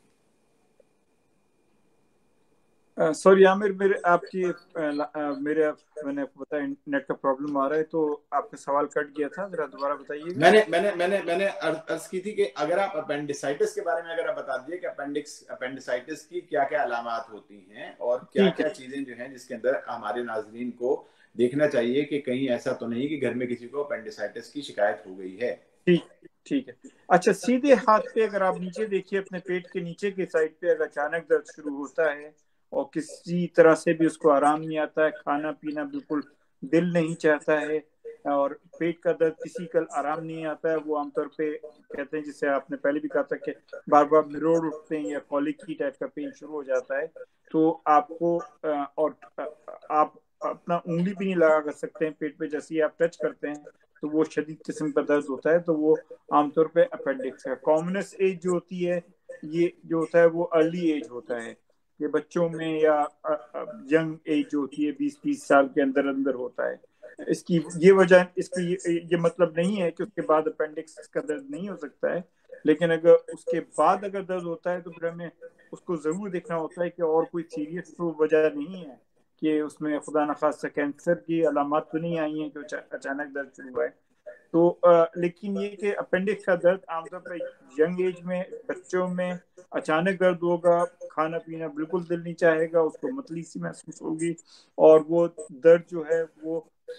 सॉरी आमिर, मेरे आपकी uh, मेरे मैंने आपको बताया नेट का प्रॉब्लम आ रहा है तो आपका सवाल कट गया था, जरा दोबारा बताइएगा। मैंने मैंने मैंने मैंने अर्ज की थी कि अगर आप अपेंडिसाइटिस के बारे में अगर आप बता दीजिए कि अपेंडिक्स अपेंडिसाइटिस की क्या क्या अलामत होती हैं और क्या क्या चीजें जो हैं जिसके अंदर हमारे नाजरीन को देखना चाहिए कि कहीं ऐसा तो नहीं कि घर में किसी को अपेंडिसाइटिस की शिकायत हो गई है। ठीक ठीक है। अच्छा, सीधे हाथ पे अगर आप नीचे देखिए अपने पेट के नीचे की साइड पे अगर अचानक दर्द शुरू होता है और किसी तरह से भी उसको आराम नहीं आता है, खाना पीना बिल्कुल दिल नहीं चाहता है और पेट का दर्द किसी कल आराम नहीं आता है, वो आमतौर पे कहते हैं जिसे आपने पहले भी कहा था कि बार बार मिरोड़ उठते हैं या कॉलिकी टाइप का पेन शुरू हो जाता है, तो आपको और आप अपना उंगली भी नहीं लगा कर सकते हैं पेट पे, जैसे ही आप टच करते हैं तो वो शदीद किस्म का दर्द होता है, तो वो आमतौर पे अपेंडिक्स है। कॉमनेस्ट एज जो होती है ये जो होता है वो अर्ली एज होता है, ये बच्चों में या यंग एज जो होती है बीस तीस साल के अंदर अंदर होता है। इसकी ये वजह इसकी ये, ये मतलब नहीं है कि उसके बाद अपेंडिक्स का दर्द नहीं हो सकता है, लेकिन अगर उसके बाद अगर दर्द होता है तो फिर हमें उसको जरूर देखना होता है कि और कोई सीरियस तो वजह नहीं है कि उसमें खुदा न खास्ता कैंसर की अलामत तो नहीं आई है कि अचानक दर्द शुरू हुआ है। तो आ, लेकिन ये कि अपेंडिक्स का दर्द आमतौर पर यंग एज में बच्चों में अचानक दर्द होगा, खाना पीना बिल्कुल दिल नहीं चाहेगा, उसको मतली सी महसूस होगी और वो दर्द जो है वो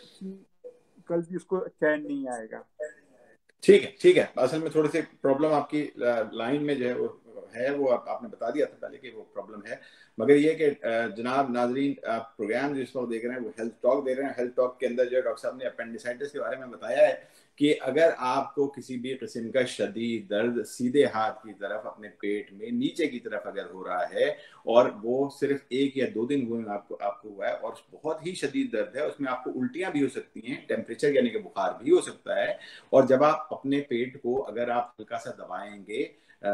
कल भी उसको चैन नहीं आएगा। ठीक है ठीक है, असल में थोड़ी सी प्रॉब्लम आपकी लाइन में जो है वो है, वो आप, आपने बता दिया था पहले कि वो प्रॉब्लम है, मगर ये कि जनाब नाजरीन, आप प्रोग्राम जिस वक्त देख रहे हैं वो हेल्थ टॉक देख रहे हैं। हेल्थ टॉक के अंदर जो डॉक्टर साहब ने अपेंडिसाइटिस के बारे में बताया है कि अगर आपको किसी भी किस्म का शदीद दर्द सीधे हाथ की तरफ अपने पेट में नीचे की तरफ अगर हो रहा है और वो सिर्फ एक या दो दिन हुए आपको आपको हुआ है और बहुत ही शदीद दर्द है, उसमें आपको उल्टियां भी हो सकती हैं, टेम्परेचर यानी कि बुखार भी हो सकता है, और जब आप अपने पेट को अगर आप हल्का सा दबाएंगे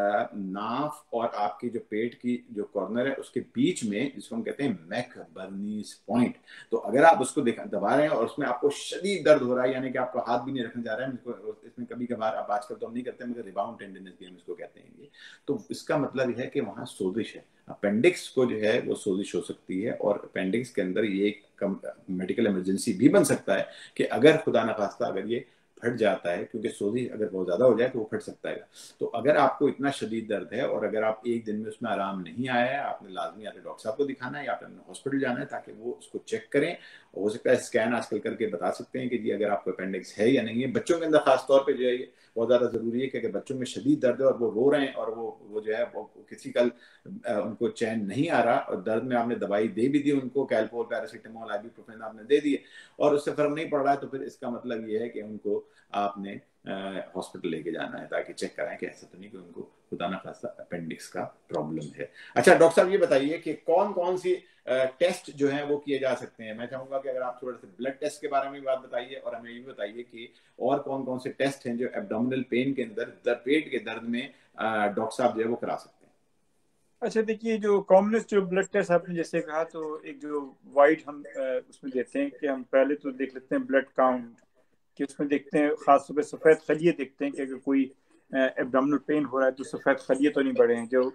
नाफ और आपके जो पेट की जो कॉर्नर है उसके बीच में, जिसको हम कहते हैं मैकबर्नीज पॉइंट, तो अगर आप उसको दबा रहे हैं और उसमें आपको शदीद दर्द हो रहा है, यानी कि आपको हाथ भी नहीं रखने जा रहा है, इसमें कभी कभार आप आजकल तो हम नहीं करते मगर रिबाउंड टेंडनेस भी हम इसको कहते हैं, तो इसका मतलब यह है कि वहां सोजिश है। अपेंडिक्स को जो है वो सोजिश हो सकती है और अपेंडिक्स के अंदर ये एक मेडिकल इमरजेंसी भी बन सकता है कि अगर खुदा न खास्ता अगर ये फट जाता है, क्योंकि सोजिश अगर बहुत ज्यादा हो जाए तो वो फट सकता है। तो अगर आपको इतना शदीद दर्द है और अगर आप एक दिन में उसमें आराम नहीं आया है, आपने लाजमी या तो डॉक्टर साहब को दिखाना है या फिर हॉस्पिटल जाना है ताकि वो उसको चेक करें। हो सकता है स्कैन आजकल करके बता सकते हैं कि जी अगर आपको अपेंडिक्स है या नहीं है। बच्चों के अंदर खासतौर पर जो है बहुत ज्यादा जरूरी है कि अगर बच्चों में शदीद दर्द है और वो रो रहे हैं और वो वो जो है वो किसी कल उनको चैन नहीं आ रहा और दर्द में आपने दवाई दे भी दी उनको, कैल्पोल, पैरासीटामोल, आइबुप्रोफेन आपने दे दिए और उससे फर्क नहीं पड़ रहा है, तो फिर इसका मतलब ये है कि उनको आपने हॉस्पिटल लेके जाना है ताकि चेक कराएं कि ऐसा तो नहीं कि उनको खुदा ना खास्ता अपेंडिक्स का प्रॉब्लम है। अच्छा डॉक्टर साहब ये बताइए कि कौन कौन सी टेस्ट जो है वो किए जा सकते हैं। मैं चाहूंगा कि अगर आप थोड़ा सा ब्लड टेस्ट के बारे में बात बताइए और हमें ये भी बताइए कि और कौन कौन से टेस्ट हैं जो एब्डोमिनल पेन के अंदर, पेट के दर्द में डॉक्टर साहब जो है वो करा सकते हैं। अच्छा देखिए, जो कॉमनेस्ट जो ब्लड टेस्ट आपने जैसे कहा, तो एक जो वाइड हम उसमें देते हैं कि हम पहले तो देख लेते हैं ब्लड काउंट, कि उसमें देखते हैं खासतौर पे सफ़ेद खलिए देखते हैं कि अगर कोई एब्डोमिनल पेन हो रहा है तो सफ़ेद खलिए तो नहीं बढ़े हैं, जो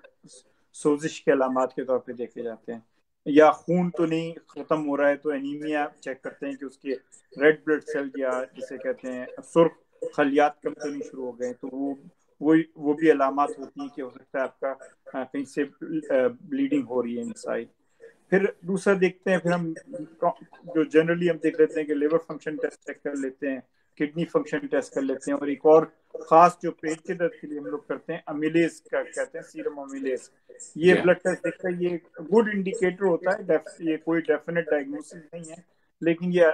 सोजिश के अलामात के तौर पे देखे जाते हैं, या खून तो नहीं ख़त्म हो रहा है तो एनीमिया चेक करते हैं कि उसके रेड ब्लड सेल या जिसे कहते हैं सुर्ख खलियात कम तो नहीं शुरू हो गए, तो वो वो वो भी अलामात होती हैं कि हो सकता है आपका कहीं से ब्लीडिंग हो रही है इनसाइड। फिर दूसरा देखते हैं, फिर हम जो जनरली हम देख लेते हैं कि लिवर फंक्शन टेस्ट चेक कर लेते हैं, किडनी फंक्शन टेस्ट कर लेते हैं, और एक और खास जो पेट के दर्द के लिए हम लोग करते हैं अमिलेज का कहते हैं, सीरम अमिलेज। ये ब्लड टेस्ट देखता है, ये गुड इंडिकेटर होता है, ये कोई डेफिनेट डायग्नोसिस नहीं है लेकिन ये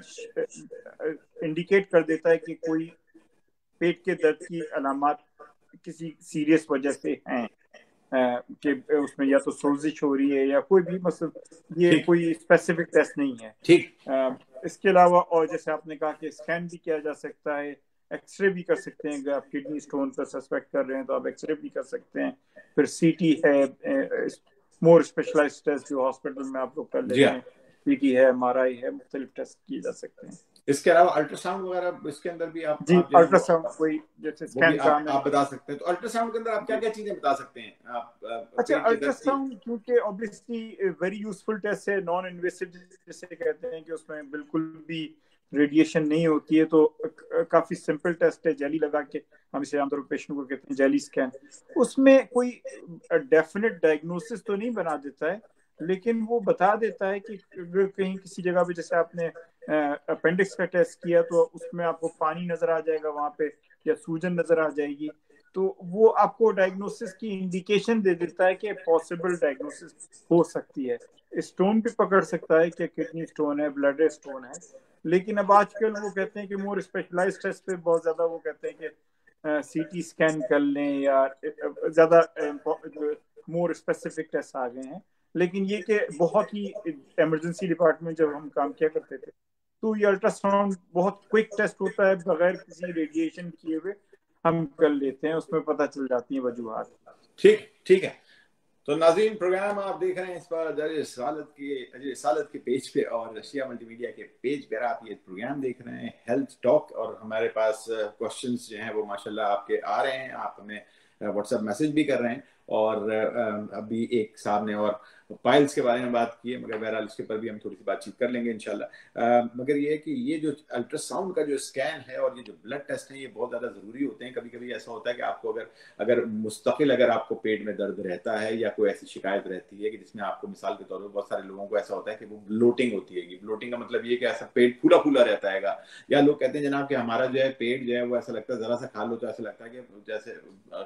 इंडिकेट कर देता है कि कोई पेट के दर्द की अलामत किसी सीरियस वजह से हैं, कि उसमें या तो सोजिश हो रही है या कोई भी, मतलब ये कोई स्पेसिफिक टेस्ट नहीं है। ठीक, इसके अलावा और जैसे आपने कहा कि स्कैन भी किया जा सकता है, एक्सरे भी कर सकते हैं, अगर आप किडनी स्टोन पर सस्पेक्ट कर रहे हैं तो आप एक्सरे भी कर सकते हैं। फिर सीटी है, मोर स्पेशलाइज्ड टेस्ट जो हॉस्पिटल में आप लोग कर लेते हैं, सीटी है, एमआरआई है, मुख्तलिफ टेस्ट किए जा सकते हैं। इसके अलावा अल्ट्रासाउंड वगैरह इसके अंदर भी आप जी, अल्ट्रासाउंड कोई जैसे स्कैन आप, आप बता सकते हैं, तो अल्ट्रासाउंड के अंदर आप क्या क्या चीजें बता सकते हैं आप? अच्छा, अल्ट्रासाउंड क्योंकि ऑब्वियसली वेरी यूजफुल टेस्ट है, नॉन इन्वेसिव जिसे कहते हैं, कि उसमें बिल्कुल भी रेडिएशन नहीं होती है, तो काफी सिंपल टेस्ट है, जेली लगा के हम इसे आमतौर पर पेशेंट को कहते हैं जेली स्कैन। उसमें कोई डेफिनेट डायग्नोसिस तो नहीं बना देता है, लेकिन वो बता देता है कि कहीं किसी जगह पे जैसे आपने अपेंडिक्स का टेस्ट किया तो उसमें आपको पानी नजर आ जाएगा वहां पे, या सूजन नजर आ जाएगी, तो वो आपको डायग्नोसिस की इंडिकेशन दे देता है कि पॉसिबल डायग्नोसिस हो सकती है। स्टोन भी पकड़ सकता है कि किडनी स्टोन है, ब्लडर स्टोन है, लेकिन अब आजकल वो कहते हैं कि मोर स्पेशलाइज्ड टेस्ट पे बहुत ज्यादा वो कहते हैं कि सीटी स्कैन कर लें, या ज्यादा मोर स्पेसिफिक टेस्ट आ गए हैं। लेकिन ये कि बहुत ही इमरजेंसी डिपार्टमेंट जब हम काम किया करते थे तो ये अल्ट्रासाउंड बहुत क्विक टेस्ट होता है, बगैर किसी रेडिएशन किए हुए हम कर लेते हैं, उसमें पता चल जाती है वजूहात। ठीक ठीक है। तो नाज़रीन, प्रोग्राम आप देख रहे हैं इस पर अजर रिसालत के अजर रिसालत के पेज पे और रशिया मल्टीमीडिया के पेज पर आप ये प्रोग्राम देख रहे हैं हेल्थ टॉक, और हमारे पास क्वेश्चंस जो हैं वो माशाल्लाह आपके आ रहे हैं, आप हमें व्हाट्सएप मैसेज भी कर रहे हैं। और अभी एक साहब ने और पाइल्स के बारे में बात की है, मगर बहरहाल इसके ऊपर भी हम थोड़ी सी बातचीत कर लेंगे इंशाल्लाह। मगर ये है कि ये जो अल्ट्रासाउंड का जो स्कैन है और ये जो ब्लड टेस्ट है ये बहुत ज़्यादा ज़रूरी होते हैं। कभी कभी ऐसा होता है कि आपको अगर अगर मुस्तकिल अगर आपको पेट में दर्द रहता है या कोई ऐसी शिकायत रहती है कि जिसमें आपको, मिसाल के तौर पर बहुत सारे लोगों को ऐसा होता है कि वो ब्लोटिंग होती है। ब्लोटिंग का मतलब ये कि ऐसा पेट फूला फूला रहता है, या लोग कहते हैं जनाब कि हमारा जो है पेट जो है वो ऐसा लगता है जरा सा खा लो तो ऐसा लगता है कि जैसे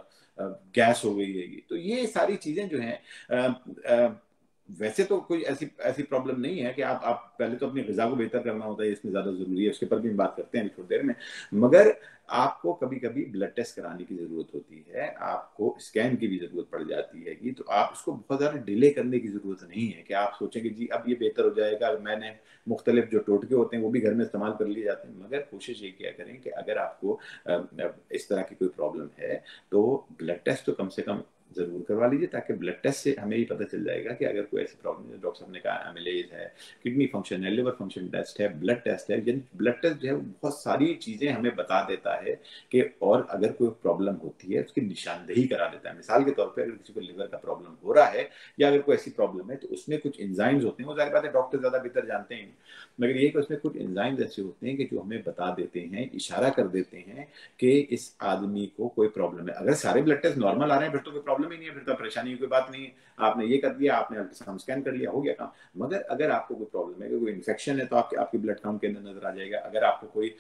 गैस हो गई है। तो ये सारी चीजें जो हैं, वैसे तो कोई ऐसी ऐसी प्रॉब्लम नहीं है कि आप आप पहले तो अपनी ग़िज़ा को बेहतर करना होता है, इसमें ज़्यादा ज़रूरी है, उसके पर भी हम बात करते हैं थोड़ी देर में। मगर आपको कभी कभी ब्लड टेस्ट कराने की ज़रूरत होती है, आपको स्कैन की भी ज़रूरत पड़ जाती है कि तो आप इसको बहुत ज़्यादा डिले करने की ज़रूरत नहीं है कि आप सोचें कि जी अब ये बेहतर हो जाएगा। मैंने मुख्तलिफ जो टोटके होते हैं वो भी घर में इस्तेमाल कर लिए जाते हैं, मगर कोशिश ये किया करें कि अगर आपको इस तरह की कोई प्रॉब्लम है तो ब्लड टेस्ट तो कम से कम जरूर करवा लीजिए, ताकि ब्लड टेस्ट से हमें ही पता चल जाएगा कि अगर कोई ऐसी प्रॉब्लम है। डॉक्टर साहब ने कहा एमिलेज है, किडनी फंक्शन है, लिवर फंक्शन टेस्ट है, ब्लड टेस्ट है। ब्लड टेस्ट जो है बहुत सारी चीजें हमें बता देता है कि, और अगर कोई प्रॉब्लम होती है उसकी निशानदेही करा देता है। मिसाल के तौर पर अगर किसी को लिवर का प्रॉब्लम हो रहा है या अगर कोई ऐसी प्रॉब्लम है तो उसमें कुछ एंजाइम्स होते हैं, वो जाहिर बात है डॉक्टर ज्यादा बेहतर जानते हैं, मगर ये कि उसमें कुछ एंजाइम्स ऐसे होते हैं कि जो हमें बता देते हैं, इशारा कर देते हैं कि इस आदमी को कोई प्रॉब्लम है। अगर सारे ब्लड टेस्ट नॉर्मल आ रहे हैं फिर तो कोई प्रॉब्लम ही नहीं है, फिर तो परेशानी की कोई बात नहीं है। आपने ये कर दिया, आपने अल्ट्रासाउंड स्कैन कर लिया, हो गया काम। मगर अगर आपको कोई प्रॉब्लम है, कोई इन्फेक्शन है, तो आपके आपके ब्लड काउंट के अंदर नजर आ जाएगा। अगर आपको कोई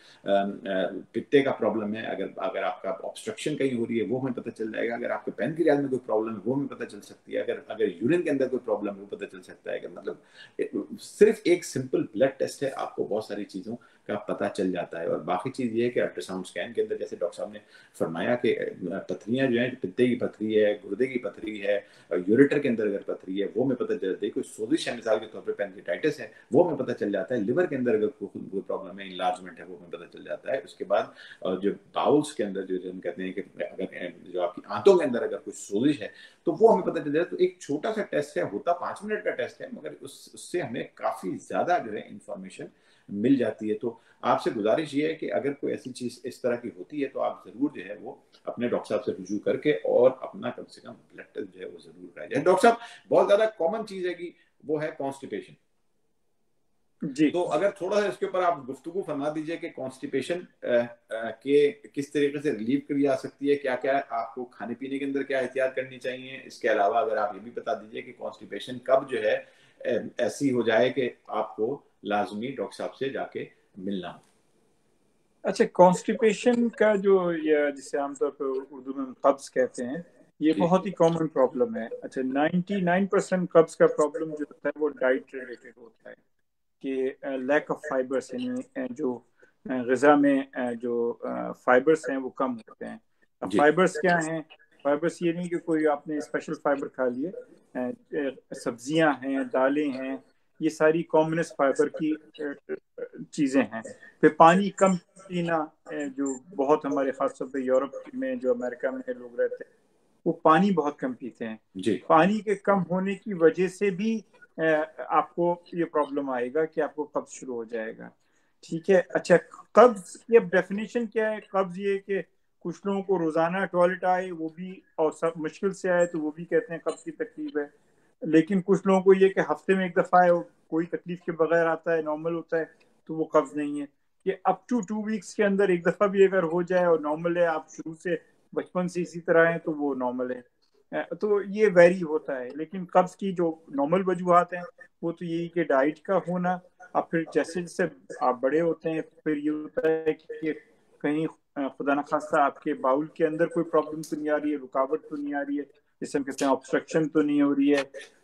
पित्ते का प्रॉब्लम है, अगर अगर आपका ऑब्स्ट्रक्शन कहीं हो रही है वो हमें पता चल जाएगा। अगर आपके पैनक्रियाज में कोई प्रॉब्लम है वो हमें पता चल सकती है। अगर अगर यूरिन के अंदर कोई प्रॉब्लम है वो पता चल सकता है। मतलब सिर्फ एक सिंपल ब्लड टेस्ट है, आपको बहुत सारी चीजों का पता चल जाता है। और बाकी चीज ये है कि अल्ट्रासाउंड स्कैन के अंदर, जैसे डॉक्टर साहब ने फरमाया कि पथरियां जो है, पित्ते की पथरी है, गुर्दे की पथरी है, यूरेटर के अंदर अगर पथरी है वो हमें पता चल जाता है। कोई सोजिश है मिसाल के तौर पर पैनक्रियाटाइटिस है वो हमें पता चल जाता है। लिवर के अंदर अगर कोई प्रॉब्लम है, इनलार्जमेंट है, वो हमें पता चल जाता है। उसके बाद जो बाउल्स के अंदर जो हम कहते हैं कि अगर जो आपकी आंतों के अंदर अगर कोई सोजिश है तो वो हमें पता चल जाता है। तो एक छोटा सा टेस्ट है, होता पांच मिनट का टेस्ट है, मगर उस उससे हमें काफी ज्यादा जो है इंफॉर्मेशन मिल जाती है। तो आपसे गुजारिश ये है कि अगर कोई ऐसी चीज इस तरह की होती है तो आप जरूर जो है वो अपने डॉक्टर साहब से रुजू करके और अपना कम से कम ब्लड टेस्ट जो है वो जरूर कराया जाए। डॉक्टर साहब, बहुत ज्यादा कॉमन चीज है कि वो है कॉन्स्टिपेशन। जी, तो अगर थोड़ा सा इसके ऊपर आप गुफ्तगू फरमा दीजिए कि कॉन्स्टिपेशन के किस तरीके से रिलीव करी जा सकती है, क्या क्या आपको खाने पीने के अंदर क्या एहतियात करनी चाहिए। इसके अलावा अगर आप ये भी बता दीजिए कि कॉन्स्टिपेशन कब जो है ऐसी हो जाए कि आपको लाजमी डॉक्टर साहब से जाके मिलना हो। अच्छा, कॉन्स्टिपेशन का जो जिसे आमतौर पर उर्दू में कब्ज कहते हैं, ये बहुत ही कॉमन प्रॉब्लम है। अच्छा, निन्यानवे परसेंट कब्ज का प्रॉब्लम जो होता है वो डाइट रिलेटेड होता है कि लैक ऑफ फाइबर्स, यानी जो ग़िज़ा में जो फाइबर्स हैं वो कम होते हैं। अब फाइबर्स क्या हैं? फाइबर्स ये नहीं कि कोई आपने स्पेशल फाइबर खा लिए, सब्जियां हैं, दालें हैं, ये सारी कॉमनस फाइबर की चीज़ें हैं। फिर पानी कम पीना, जो बहुत हमारे खासतौर पे यूरोप में, जो अमेरिका में लोग रहते हैं, वो पानी बहुत कम पीते हैं। जी। पानी के कम होने की वजह से भी आपको ये प्रॉब्लम आएगा कि आपको कब्ज शुरू हो जाएगा। ठीक है। अच्छा, कब्ज की अब डेफिनेशन क्या है? कब्ज ये कि कुछ लोगों को रोजाना टॉयलेट आए वो भी, और सब मुश्किल से आए तो वो भी कहते हैं कब्ज की तकलीफ है। लेकिन कुछ लोगों को ये कि हफ्ते में एक दफा है, कोई तकलीफ के बगैर आता है, नॉर्मल होता है, तो वो कब्ज नहीं है। ये अप टू टू वीक्स के अंदर एक दफा भी अगर हो जाए और नॉर्मल है, आप शुरू से बचपन से इसी तरह है, तो वो नॉर्मल है। तो ये वेरी होता है। लेकिन कब्ज की जो नॉर्मल वजूहात हैं वो तो यही कि डाइट का होना। अब फिर जैसे जैसे आप बड़े होते हैं फिर ये होता है कि कहीं खुदा न खास्ता आपके बाउल के अंदर कोई प्रॉब्लम तो नहीं आ रही है, रुकावट तो नहीं आ रही है, जिसे हम कहते हैं ऑब्स्ट्रक्शन तो नहीं हो रही है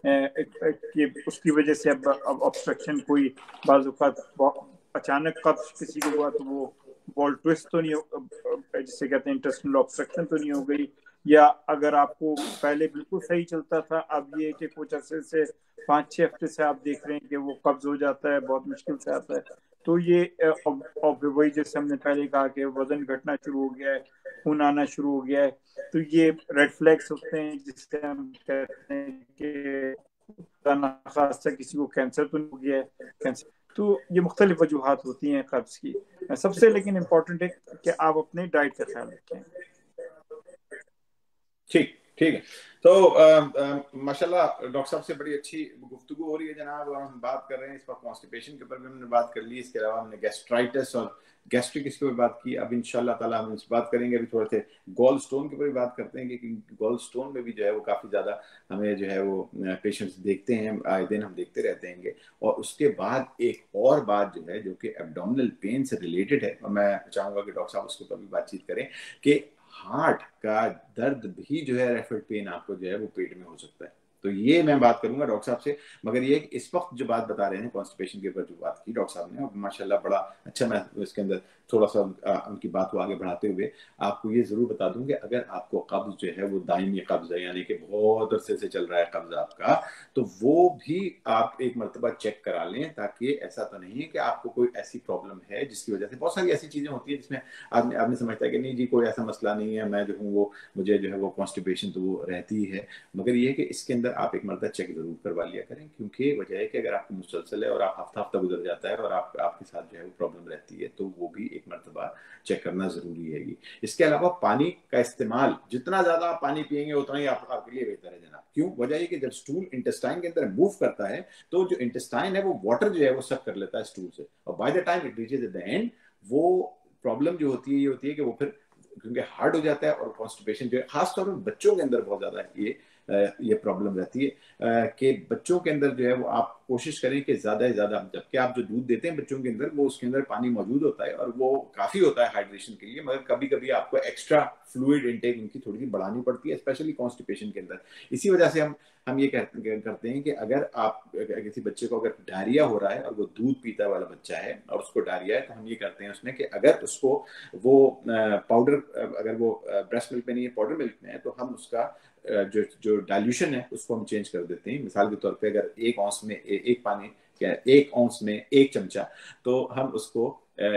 कि उसकी वजह से अब अब ऑब्स्ट्रक्शन कोई बाज़ औक़ात अचानक कब्ज किसी को हुआ तो वो बॉल ट्विस्ट तो नहीं, जिसे कहते हैं इंटेस्टिनल ऑब्स्ट्रक्शन तो नहीं हो गई, या अगर आपको पहले बिल्कुल सही चलता था, अब ये कि कुछ अरसे से पाँच छः हफ्ते से आप देख रहे हैं कि वो कब्ज हो जाता है, बहुत मुश्किल से आता है, तो ये वही जैसे हमने पहले कहा कि वजन घटना शुरू हो गया है, खून आना शुरू हो गया है, तो ये रेड फ्लैग्स होते हैं जिससे हम कहते हैं कि खासा किसी को कैंसर तो नहीं हो गया है, कैंसर। तो ये मुख्तलिफ वजूहात होती हैं कब्ज की। सबसे लेकिन इम्पोर्टेंट है कि आप अपने डाइट का ख्याल रखें। ठीक ठीक है। तो माशाल्लाह डॉक्टर साहब से बड़ी अच्छी गुफ्तगू हो रही है जनाब, और हम बात कर रहे हैं इस पर कॉन्स्टिपेशन के ऊपर भी हमने बात कर ली, इसके अलावा हमने गैस्ट्राइटिस और गैस्ट्रिक इसके ऊपर बात की। अब इंशाल्लाह ताला हम इस बात करेंगे, अभी थोड़े से गॉल स्टोन के ऊपर भी बात करते हैं कि गॉल स्टोन में भी जो है वो काफ़ी ज़्यादा हमें जो है वो पेशेंट्स देखते हैं, आए दिन हम देखते रहते हैं। और उसके बाद एक और बात जो है जो कि एब्डोमिनल पेन से रिलेटेड है, और मैं चाहूँगा कि डॉक्टर साहब उसके ऊपर भी बातचीत करें कि हार्ट का दर्द भी जो है रेफर्ड पेन आपको जो है वो पेट में हो सकता है। तो ये मैं बात करूंगा डॉक्टर साहब से, मगर ये इस वक्त जो बात बता रहे हैं कॉन्स्टिपेशन के ऊपर जो बात की डॉक्टर साहब ने, माशाल्लाह बड़ा अच्छा, मैं इसके अंदर थोड़ा सा उनकी बात को आगे बढ़ाते हुए आपको ये जरूर बता दूं कि अगर आपको कब्ज जो है वो दायमी कब्ज है, यानी कि बहुत अरसे से चल रहा है कब्ज आपका, तो वो भी आप एक मरतबा चेक करा लें, ताकि ऐसा तो नहीं है कि आपको कोई ऐसी प्रॉब्लम है जिसकी वजह से, बहुत सारी ऐसी चीजें होती है जिसमें आदमी आदमी समझता है कि नहीं जी कोई ऐसा मसला नहीं है, मैं जो हूँ वो मुझे जो है वो कॉन्स्टिपेशन तो वो रहती ही है। मगर ये है कि इसके अंदर आप एक मरतबा चेक जरूर करवा लिया करें, क्योंकि वजह है कि अगर आपको मुसलसल है और आप हफ्ता हफ्ता गुजर जाता है और आप आपके साथ जो है वो प्रॉब्लम रहती है, तो वो भी एक मरतबा चेक करना जरूरी है। इसके अलावा पानी का इस्तेमाल, जितना ज्यादा आप पानी पिएंगे उतना ही आप, आपके लिए बेहतर है जनाब। क्यों? वजह है कि जब स्टूल इंटेस्टाइन के अंदर मूव करता है तो जो इंटेस्टाइन है वो वाटर जो है वो सक कर लेता है स्टूल से, और by the time it reaches at the end, वो प्रॉब्लम जो होती है ये होती है कि वो फिर क्योंकि हार्ड हो जाता है, और कॉन्स्टिपेशन जो है खासतौर पर बच्चों के अंदर बहुत ज्यादा ये ये प्रॉब्लम रहती है कि बच्चों के अंदर जो है वो आप कोशिश करें कि ज्यादा से ज्यादा, जबकि आप जो दूध देते हैं बच्चों के अंदर वो उसके अंदर पानी मौजूद होता है और वो काफी होता है हाइड्रेशन के लिए, मगर कभी कभी आपको एक्स्ट्रा फ्लूइड इंटेक उनकी थोड़ी सी बढ़ानी पड़ती है, स्पेशली कॉन्स्टिपेशन के अंदर। इसी वजह से हम हम ये कहते करते हैं कि अगर आप किसी बच्चे को अगर डायरिया हो रहा है और वो दूध पीता वाला बच्चा है और उसको डायरिया है, तो हम ये करते हैं उसमें कि अगर उसको वो पाउडर, अगर वो ब्रेस्ट मिल्क में नहीं है पाउडर मिल्क में है, तो हम उसका जो जो डाइल्यूशन है उसको हम चेंज कर देते हैं। मिसाल के तौर पे अगर एक औंस में एक पानी क्या एक औंस में एक चमचा, तो हम उसको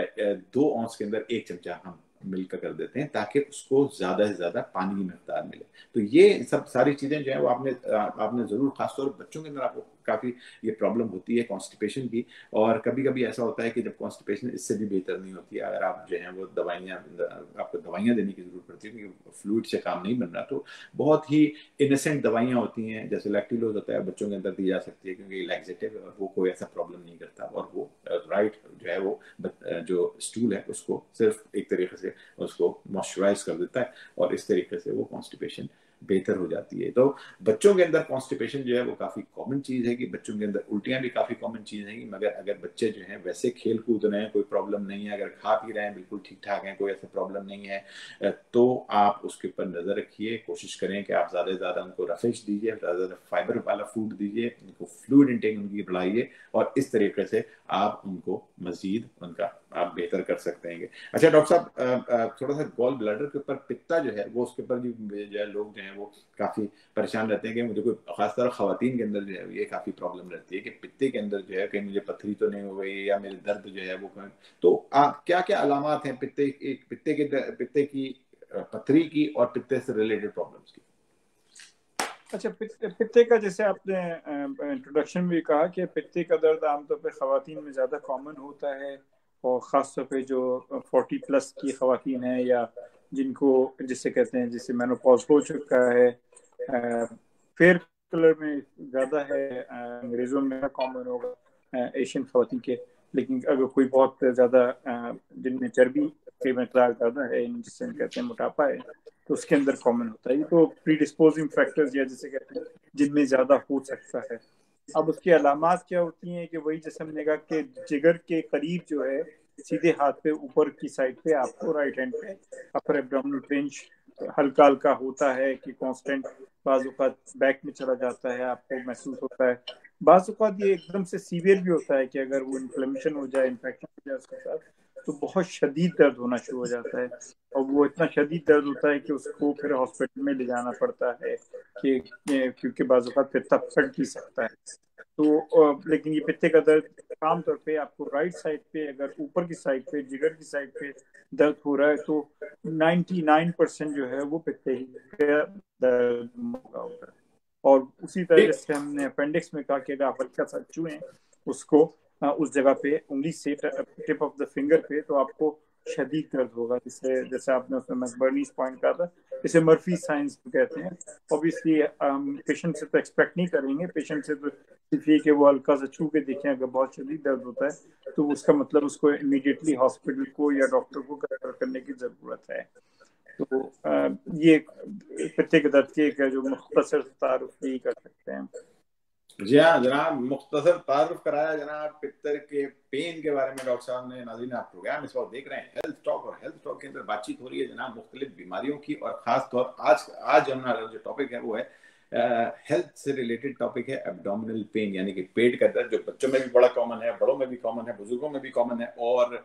दो औंस के अंदर एक चमचा हम मिल्क कर देते हैं, ताकि उसको ज्यादा से ज्यादा पानी की मिकदार मिले। तो ये सब सारी चीजें जो है वो आपने आपने जरूर, खासतौर पर बच्चों के अंदर आपको काफी ये प्रॉब्लम होती है कॉन्स्टिपेशन की, और कभी कभी ऐसा होता है कि जब कॉन्स्टिपेशन इससे भी बेहतर नहीं होती है, अगर आप जो है वो दवाइयाँ आपको दवाइयाँ देने की जरूरत पड़ती है क्योंकि फ्लूइड से काम नहीं बन रहा, तो बहुत ही इनोसेंट दवाइयाँ होती हैं, जैसे लैक्टिलोज होता है बच्चों के अंदर दी जा सकती है क्योंकि लैक्सेटिव है, वो कोई ऐसा प्रॉब्लम नहीं करता, और वो राइट जो है वो जो स्टूल है उसको सिर्फ एक तरीके से उसको मॉइस्चराइज कर देता है, और इस तरीके से वो कॉन्स्टिपेशन बेहतर हो जाती है। तो बच्चों के अंदर कॉन्स्टिपेशन जो है वो काफी कॉमन चीज है, कि बच्चों के अंदर उल्टियां भी काफी कॉमन चीज है, मगर अगर बच्चे जो हैं वैसे खेल कूद रहे हैं कोई प्रॉब्लम नहीं है, अगर खा पी रहे हैं बिल्कुल ठीक ठाक है, कोई ऐसा प्रॉब्लम नहीं है, तो आप उसके ऊपर नजर रखिए, कोशिश करें कि आप ज्यादा से ज्यादा उनको रफिश दीजिए, ज्यादा से ज्यादा फाइबर वाला फूड दीजिए, उनको फ्लूइड इंटेक उनकी बढ़ाइए, और इस तरीके से आप उनको मजीद उनका आप बेहतर कर सकते हैं। अच्छा डॉक्टर साहब, थोड़ा सा गॉल ब्लैडर के ऊपर पित्ता जो है वो, उसके ऊपर जो है लोग जो है वो काफी परेशान रहते हैं कि मुझे कोई, खासतौर खवातीन के अंदर जो है ये काफी प्रॉब्लम रहती है कि पित्ते के अंदर जो है कहीं मुझे पथरी तो नहीं हो गई या मेरे दर्द जो है वो, तो क्या क्या अलामात हैं पित्ते पित्ते के पित्ते की, पथरी की और पित्ते से रिलेटेड प्रॉब्लम्स की? अच्छा, पित्ते का जैसे आपने इंट्रोडक्शन में भी कहा कि पित्ते का दर्द आमतौर पर खवातीन में ज़्यादा कॉमन होता है, और ख़ास तौर पे जो फोर्टी प्लस की खवातीन हैं या जिनको जिसे कहते हैं जिसे मेनोपॉज हो चुका है, फेयर कलर में ज़्यादा है, अंग्रेज़ों में कॉमन होगा एशियन खवातीन के, लेकिन अगर कोई बहुत ज़्यादा जिनमें चर्बी की मकदार ज़्यादा है, जिससे हम कहते हैं मोटापा है, तो उसके अंदर कॉमन होता है। तो प्रीडिस्पोजिंग फैक्टर्स या जिसे कहते हैं जिनमें ज़्यादा हो सकता है। अब उसकी अलामात क्या होती हैं कि वही जैसे हमने कहा कि जिगर के करीब जो है सीधे हाथ पे ऊपर की साइड पे आपको राइट हैंड पे अपर एब्डोमिनल पिंच हल्का हल्का होता है कि कांस्टेंट, बाज़ औक़ात बैक में चला जाता है, आपको महसूस होता है। बाज़ औक़ात ये एकदम से सीवियर भी होता है कि अगर वो इन्फ्लेमेशन हो जाए, इन्फेक्शन हो जाए उसके साथ, तो बहुत शदीद दर्द होना शुरू हो जाता है, और वो इतना शदीद दर्द होता है कि उसको फिर हॉस्पिटल में ले जाना पड़ता है कि क्योंकि बाज़ औक़ात फिर तब फट भी सकता है। तो लेकिन ये पित्ते का दर्द आमतौर पे आपको राइट साइड पे, अगर ऊपर की साइड पे, जिगर की साइड पे दर्द हो रहा है तो निन्यानवे परसेंट जो है वो पित्ते ही का दर्द होगा। और उसी तरह जैसे हमने अपेंडिक्स में कहा कि अगर आप हल्का सा छुएं उसको उस जगह पे उंगली से टिप ऑफ द फिंगर पे, तो आपको शदीद दर्द होगा। जिससे जैसे आपने उसमें मैकबर्नीज पॉइंट कहा था, इसे मर्फी साइंस कहते हैं। ऑब्वियसली पेशेंट से तो एक्सपेक्ट नहीं करेंगे, पेशेंट से तो सिर्फ ये कि वो हल्का सा छू के देखें, अगर बहुत शदीद दर्द होता है तो उसका मतलब उसको इमीडिएटली हॉस्पिटल को या डॉक्टर को रेफर करने की ज़रूरत है। तो आ, ये पित्ते के दर्द के जो मुख्तसर तारुफ यही कर सकते हैं। जी हाँ जनाब, मुख्तसर तारुफ कराया जनाब पित्तर के पेन के बारे में डॉक्टर साहब ने। नाज़रीन, आप प्रोग्राम इस वक्त देख रहे हैं हेल्थ टॉक, और हेल्थ टॉक के अंदर बातचीत हो रही है जनाब मुख्तलिफ बीमारियों की, और खास तौर आज आज हमारा जो टॉपिक है वो है हेल्थ से रिलेटेड टॉपिक है एब्डोमिनल पेन, यानी कि पेट का दर्द, जो बच्चों में भी बड़ा कॉमन है, बड़ों में भी कॉमन है, बुजुर्गों में भी कॉमन है। और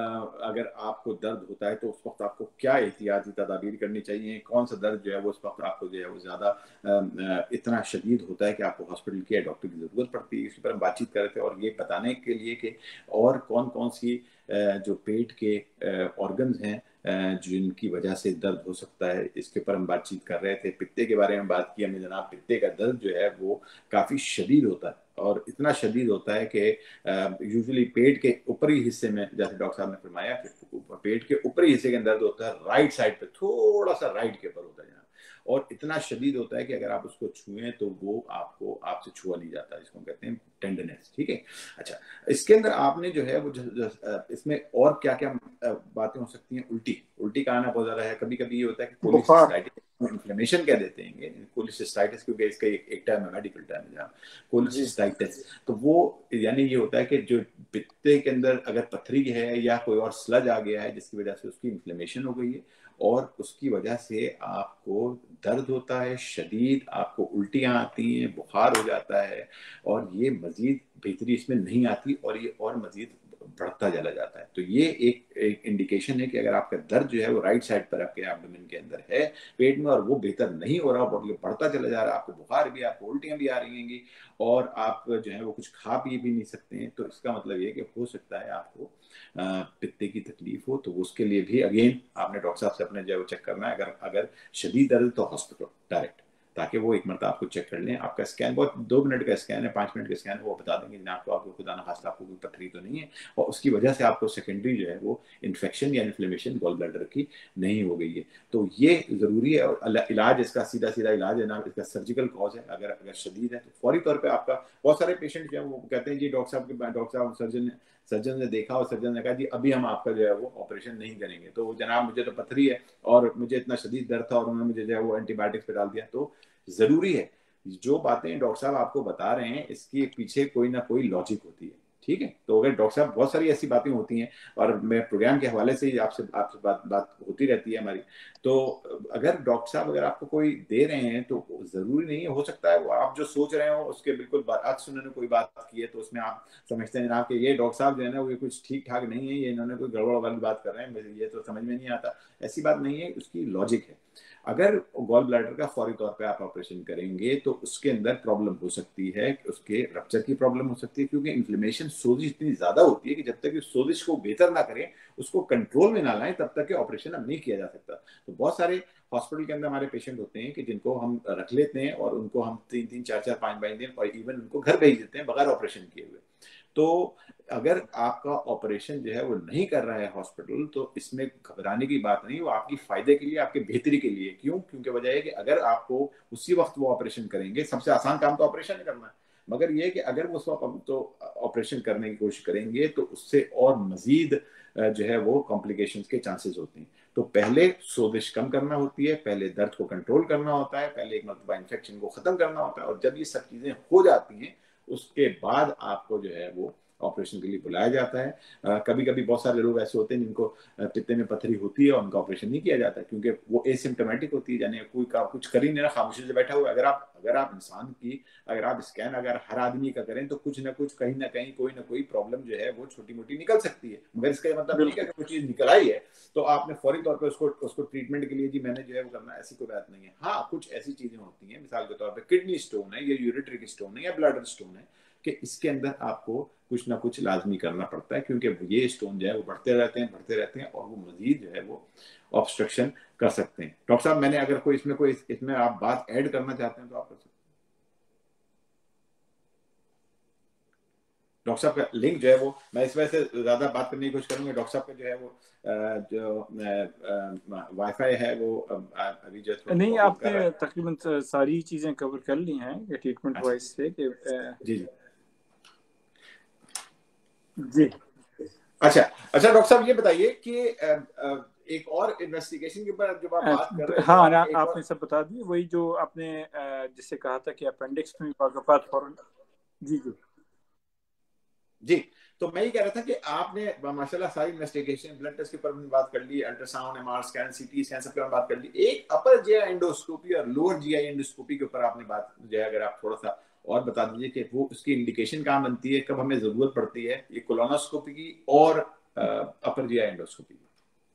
अगर आपको दर्द होता है तो उस वक्त आपको क्या एहतियाती तदाबीर करनी चाहिए, कौन सा दर्द जो है वो उस वक्त आपको जो है वो ज़्यादा इतना शदीद होता है कि आपको हॉस्पिटल की या डॉक्टर की ज़रूरत पड़ती है। इसी पर हम बातचीत कर रहे थे, और ये बताने के लिए कि और कौन कौन सी जो पेट के ऑर्गन्स हैं जिनकी वजह से दर्द हो सकता है, इसके ऊपर हम बातचीत कर रहे थे। पित्ते के बारे में बात की हमने जनाब। पित्ते का दर्द जो है वो काफ़ी शदीद होता है, और इतना शदीद होता है कि यूजुअली पेट के ऊपरी हिस्से में, जैसे डॉक्टर साहब ने फरमाया कि पेट के ऊपरी हिस्से के दर्द होता है राइट साइड पे, थोड़ा सा राइट के ऊपर होता है जनाब, और इतना शदीद होता है कि अगर आप उसको छुएं तो वो आपको आपसे छुआ नहीं जाता, इसको कहते हैं टेंडरनेस। ठीक है, अच्छा, इसके अंदर आपने जो है वो ज, ज, इसमें और क्या क्या बातें हो सकती हैं? उल्टी उल्टी का आना बहुत ज्यादा है। कभी कभी ये होता है कि कोलिसिस्टाइटिस, इन्फ्लेमेशन कह देते हैं कोलिसिस्टाइटिस, क्योंकि इसका एक, एक टर्म है, मेडिकल टर्म है जहाँ कोलिसिस्टाइटिस। तो वो यानी ये होता है कि जो पित्ते के अंदर अगर पथरी है या कोई और स्लज आ गया है जिसकी वजह से उसकी इन्फ्लेमेशन हो गई है, और उसकी वजह से आपको दर्द होता है शदीद, आपको उल्टियाँ आती हैं, बुखार हो जाता है, और ये मजीद बेहतरी इसमें नहीं आती, और ये और मजीद बढ़ता चला जाता है। तो ये एक, एक इंडिकेशन है कि अगर आपका दर्द जो है वो राइट साइड पर आपके एब्डोमेन के अंदर है पेट में, और वो बेहतर नहीं हो रहा, और ये बढ़ता चला जा रहा है, आपको बुखार भी, आपको उल्टियाँ भी आ रही हैं, और आप जो है वो कुछ खा पी भी नहीं सकते हैं, तो इसका मतलब ये कि हो सकता है आपको पित्ते की तकलीफ हो। तो उसके लिए भी अगेन आपने डॉक्टर साहब से अपने जो है चेक करना है। अगर अगर शदीद दर्द तो हॉस्पिटल डायरेक्ट, ताकि वो एक मरतबा आपको चेक कर लें। आपका स्कैन बहुत दो मिनट का स्कैन है, पाँच मिनट का स्कैन है, वो बता देंगे जनाब आपको आपको खुदा न खास्ता आपको कोई पथरी तो नहीं है, और उसकी वजह से आपको सेकेंडरी जो है वो इन्फेक्शन या इन्फ्लेमेशन गॉल ब्लैडर की नहीं हो गई है। तो ये ज़रूरी है, और इलाज इसका सीधा सीधा इलाज है ना, इसका सर्जिकल कॉज है। अगर अगर शदीद है तो फौरी तौर पर आपका, बहुत सारे पेशेंट जो है वो कहते हैं जी डॉक्टर साहब के डॉक्टर साहब सर्जन सर्जन ने देखा, और सर्जन ने कहा जी अभी हम आपका जो है वो ऑपरेशन नहीं करेंगे, तो जनाब मुझे तो पथरी है और मुझे इतना शदीद दर्द था और उन्होंने मुझे जो है वो एंटीबायोटिक्स पे डाल दिया। तो जरूरी है जो बातें डॉक्टर साहब आपको बता रहे हैं इसके पीछे कोई ना कोई लॉजिक होती है। ठीक है, तो अगर डॉक्टर साहब, बहुत सारी ऐसी बातें होती हैं, और मैं प्रोग्राम के हवाले से ही आपसे आपसे बात बात होती रहती है हमारी, तो अगर डॉक्टर साहब अगर आपको कोई दे रहे हैं तो जरूरी नहीं है, हो सकता है वो आप जो सोच रहे हो उसके बिल्कुल आज सुनने कोई बात की है तो उसमें आप समझते हैं जनाब कि ये डॉक्टर साहब जो है ना वो कुछ ठीक ठाक नहीं है, ये इन्होंने कोई गड़बड़ वाली बात कर रहे हैं, मुझे ये तो समझ में नहीं आता। ऐसी बात नहीं है, उसकी लॉजिक है। अगर गॉल ब्लैडर का फौरी तौर पे आप ऑपरेशन करेंगे तो उसके अंदर प्रॉब्लम हो सकती है, उसके रप्चर की प्रॉब्लम हो सकती है, क्योंकि इन्फ्लेमेशन, सोजिश इतनी ज्यादा होती है कि जब तक सोजिश को बेहतर ना करें, उसको कंट्रोल में ना लाएं, तब तक ऑपरेशन अब नहीं किया जा सकता। तो बहुत सारे हॉस्पिटल के अंदर हमारे पेशेंट होते हैं कि जिनको हम रख लेते हैं और उनको हम तीन तीन चार चार पाँच पाँच दिन और इवन उनको घर भेज देते हैं बगैर ऑपरेशन किए हुए। तो अगर आपका ऑपरेशन जो है वो नहीं कर रहा है हॉस्पिटल, तो इसमें घबराने की बात नहीं, वो आपकी फायदे के लिए, आपके बेहतरी के लिए। क्यों? क्योंकि वजह है कि अगर आपको उसी वक्त वो ऑपरेशन करेंगे, सबसे आसान काम तो ऑपरेशन ही करना है, मगर ये कि अगर वो उस वक्त तो ऑपरेशन करने की कोशिश करेंगे तो उससे और मजीद जो है वो कॉम्प्लिकेशंस के चांसेस होते हैं। तो पहले सोजिश कम करना होती है, पहले दर्द को कंट्रोल करना होता है, पहले एक मरतबा इन्फेक्शन को खत्म करना होता है, और जब ये सब चीजें हो जाती हैं उसके बाद आपको जो है वो ऑपरेशन के लिए बुलाया जाता है। कभी कभी बहुत सारे लोग ऐसे होते हैं जिनको पित्ते में पथरी होती है और उनका ऑपरेशन नहीं किया जाता क्योंकि वो एसिम्टोमेटिक होती है, यानी कोई का कुछ कर ही नहीं रहा, खामोशी से बैठा हुआ। अगर आप अगर आप इंसान की अगर आप स्कैन अगर हर आदमी का करें तो कुछ ना कुछ कहीं ना कहीं कोई ना कोई प्रॉब्लम जो है वो छोटी मोटी निकल सकती है, मगर इसका मतलब नहीं है कि कोई चीज निकल आई है तो आपने फौरी तौर पर उसको उसको ट्रीटमेंट के लिए जी मैंने जो है वो करना, ऐसी कोई बात नहीं है। हाँ, कुछ ऐसी चीजें होती हैं, मिसाल के तौर पर किडनी स्टोन है या यूरिट्रिक स्टोन है या ब्लडर स्टोन है, कि इसके अंदर आपको कुछ ना कुछ लाजमी करना पड़ता है क्योंकि ये स्टोन जो है वो बढ़ते रहते हैं बढ़ते रहते हैं और वो मजीद जो है वो ऑब्स्ट्रक्शन कर सकते हैं। डॉक्टर साहब, मैंने अगर कोई इसमें कोई इसमें आप बात ऐड करना चाहते हैं तो आप कर सकते हैं। डॉक्टर साहब का लिंक जो है वो मैं इस वजह से ज्यादा बात करने की कोशिश करूंगा। डॉक्टर साहब का जो है वो जो वाईफाई है वो अभी जो नहीं, आपने तकरीबन सारी चीजें कवर कर ली हैं ट्रीटमेंट वाइज से कि जी जी जी अच्छा अच्छा डॉक्टर साहब ये बताइए कि एक और इन्वेस्टिगेशन के ऊपर जब आप बात कर रहे हैं, हाँ ना, आपने सब बता दी, वही जो आपने जिससे कहा था कि अपेंडिक्स में वाकफात फौरन। जी जी जी तो मैं ये कह रहा था कि आपने माशाल्लाह सारी इन्वेस्टिगेशन ब्लड टेस्ट के ऊपर बात कर ली, ultrasound, MR scan, CT scan सब पे बात कर ली। एक अपर जीआई एंडोस्कोपी और लोअर जीआई एंडोस्कोपी के ऊपर आपने बात जो है अगर आप थोड़ा सा और बता दीजिए कि वो उसकी इंडिकेशन कहाँ बनती है, कब हमें जरूरत पड़ती है, ये कोलोनोस्कोपी की और अपर जीआई एंडोस्कोपी की।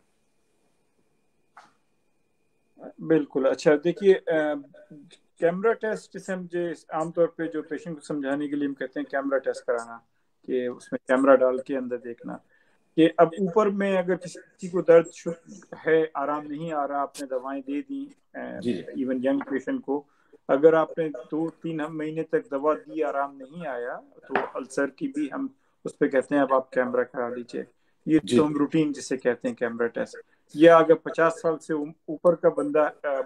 बिल्कुल। अच्छा, देखिए कैमरा टेस्ट जिसे हम जो आमतौर पे जो पेशेंट को समझाने के लिए हम कहते हैं कैमरा टेस्ट कराना, कि उसमें कैमरा डाल के अंदर देखना कि अब ऊपर में अगर किसी को दर्द है, आराम नहीं आ रहा, आपने दवाएं दे दी, इवन यंग पेशेंट को अगर आपने दो तीन महीने तक दवा दी, आराम नहीं आया, तो अल्सर की भी हम उस पर कहते हैं अब आप कैमरा करा लीजिए। ये तो हम रूटीन जिसे कहते हैं कैमरा टेस्ट। या अगर पचास साल से ऊपर का बंदा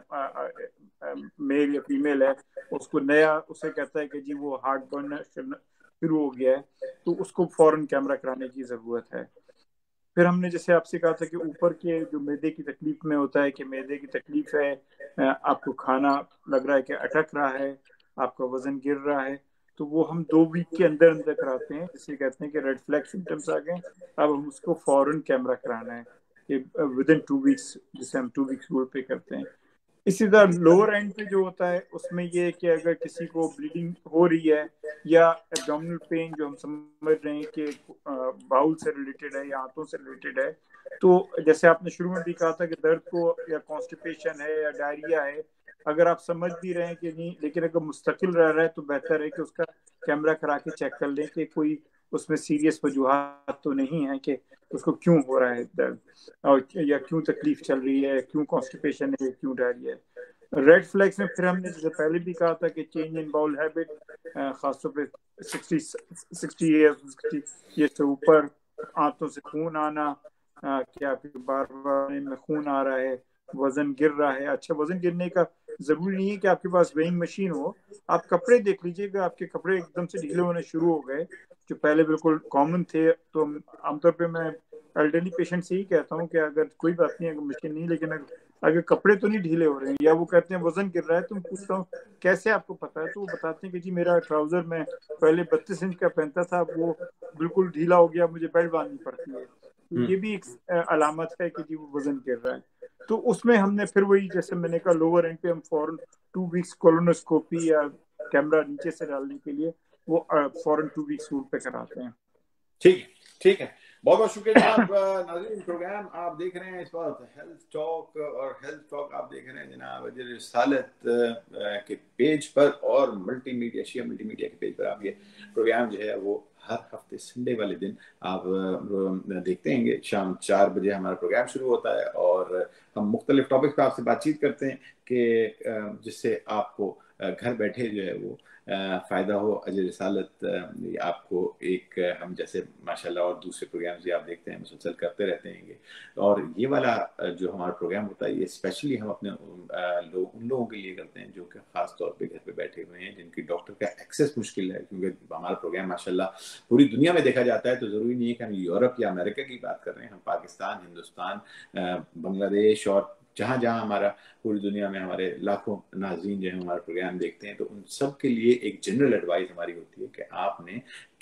मेल या फीमेल है, उसको नया उसे कहता है कि जी वो हार्ट बर्न शुरू हो गया है, तो उसको फौरन कैमरा कराने की जरूरत है। फिर हमने जैसे आपसे कहा था कि ऊपर के जो मैदे की तकलीफ में होता है कि मैदे की तकलीफ है, आपको खाना लग रहा है कि अटक रहा है, आपका वजन गिर रहा है, तो वो हम दो वीक के अंदर अंदर कराते हैं, जिसे कहते हैं कि रेड फ्लैग सिम्टम्स आ गए, अब हम उसको फौरन कैमरा कराना है कि विद इन टू वीक्स, जिसे हम टू वीक्स रूल पे करते हैं। इसी तरह लोअर एंड पे जो होता है उसमें ये कि अगर किसी को ब्लीडिंग हो रही है या एब्डोमिनल पेन जो हम समझ रहे हैं कि बाउल से रिलेटेड है या हाथों से रिलेटेड है, तो जैसे आपने शुरू में भी कहा था कि दर्द को या कॉन्स्टिपेशन है या डायरिया है, अगर आप समझ भी रहे हैं कि नहीं, लेकिन अगर मुस्तकिल रह रहा है तो बेहतर है कि उसका कैमरा करा के चेक कर लें कि कोई उसमें सीरियस वजूहात तो नहीं है कि उसको क्यों हो रहा है दर्द, और या क्यों तकलीफ चल रही है, क्यों कॉन्स्टिपेशन है, क्यों डायरिया है। रेड फ्लैग्स में फिर हमने जैसे पहले भी कहा था कि चेंज इन बाउल हैबिट, खासतौर पे सिक्सटी सिक्सटी ईयर्स से ऊपर, आंतों से खून आना, क्या आपके बार बार में खून आ रहा है, वजन गिर रहा है। अच्छा, वजन गिरने का जरूरी नहीं है कि आपके पास वेइंग मशीन हो, आप कपड़े देख लीजिएगा, आपके कपड़े एकदम से ढीले होने शुरू हो गए जो पहले बिल्कुल कॉमन थे, तो आमतौर पे मैं एल्डरली पेशेंट से ही कहता हूँ कि अगर कोई बात नहीं, अगर मशीन नहीं, लेकिन अगर, अगर कपड़े तो नहीं ढीले हो रहे हैं, या वो कहते हैं वजन गिर रहा है, तो मैं पूछता हूँ कैसे आपको पता है, तो वो बताते हैं कि जी मेरा ट्राउजर मैं पहले बत्तीस इंच का पहनता था, वो बिल्कुल ढीला हो गया, मुझे बेल्ट बांधनी पड़ती है, तो ये भी एक अलामत है कि जी वो वजन गिर रहा है। तो उसमें हमने फिर वही जैसे मैंने कहा लोअर एंड पे हम फौरन टू वीक्स कोलोनोस्कोपी या कैमरा नीचे से डालने के लिए वो फौरन टू वीक्स रूल पे कराते हैं। ठीक है ठीक है, बहुत बहुत शुक्रिया जनाब। नाज़रीन, प्रोग्राम आप देख रहे हैं इस वक्त हेल्थ टॉक, और हेल्थ टॉक आप देख रहे हैं जनाब अजर रिसालत के पेज पर और मल्टीमीडिया शिया मल्टीमीडिया के पेज पर। आप ये प्रोग्राम जो है वो हर हफ्ते संडे वाले दिन आप देखते हैं। शाम चार बजे हमारा प्रोग्राम शुरू होता है और हम मुख्तलिफ टॉपिक पर आपसे बातचीत करते हैं कि जिससे आपको घर बैठे जो है वो फ़ायदा हो। अजर रिसालत आपको एक हम जैसे माशाल्लाह और दूसरे प्रोग्राम भी आप देखते हैं मुसलसल करते रहते हैं, और ये वाला जो हमारा प्रोग्राम होता है ये स्पेशली हम अपने लोग उन लोगों के लिए करते हैं जो कि ख़ास तौर पे घर पे बैठे हुए हैं, जिनकी डॉक्टर का एक्सेस मुश्किल है, क्योंकि हमारा प्रोग्राम माशाल्लाह पूरी दुनिया में देखा जाता है, तो ज़रूरी नहीं है कि हम यूरोप या अमेरिका की बात कर रहे हैं। हम पाकिस्तान, हिंदुस्तान, बांग्लादेश और जहाँ जहाँ हमारा पूरी दुनिया में हमारे लाखों नाज़रीन जो है हमारा प्रोग्राम देखते हैं, तो उन सब के लिए एक जनरल एडवाइस हमारी होती है कि आपने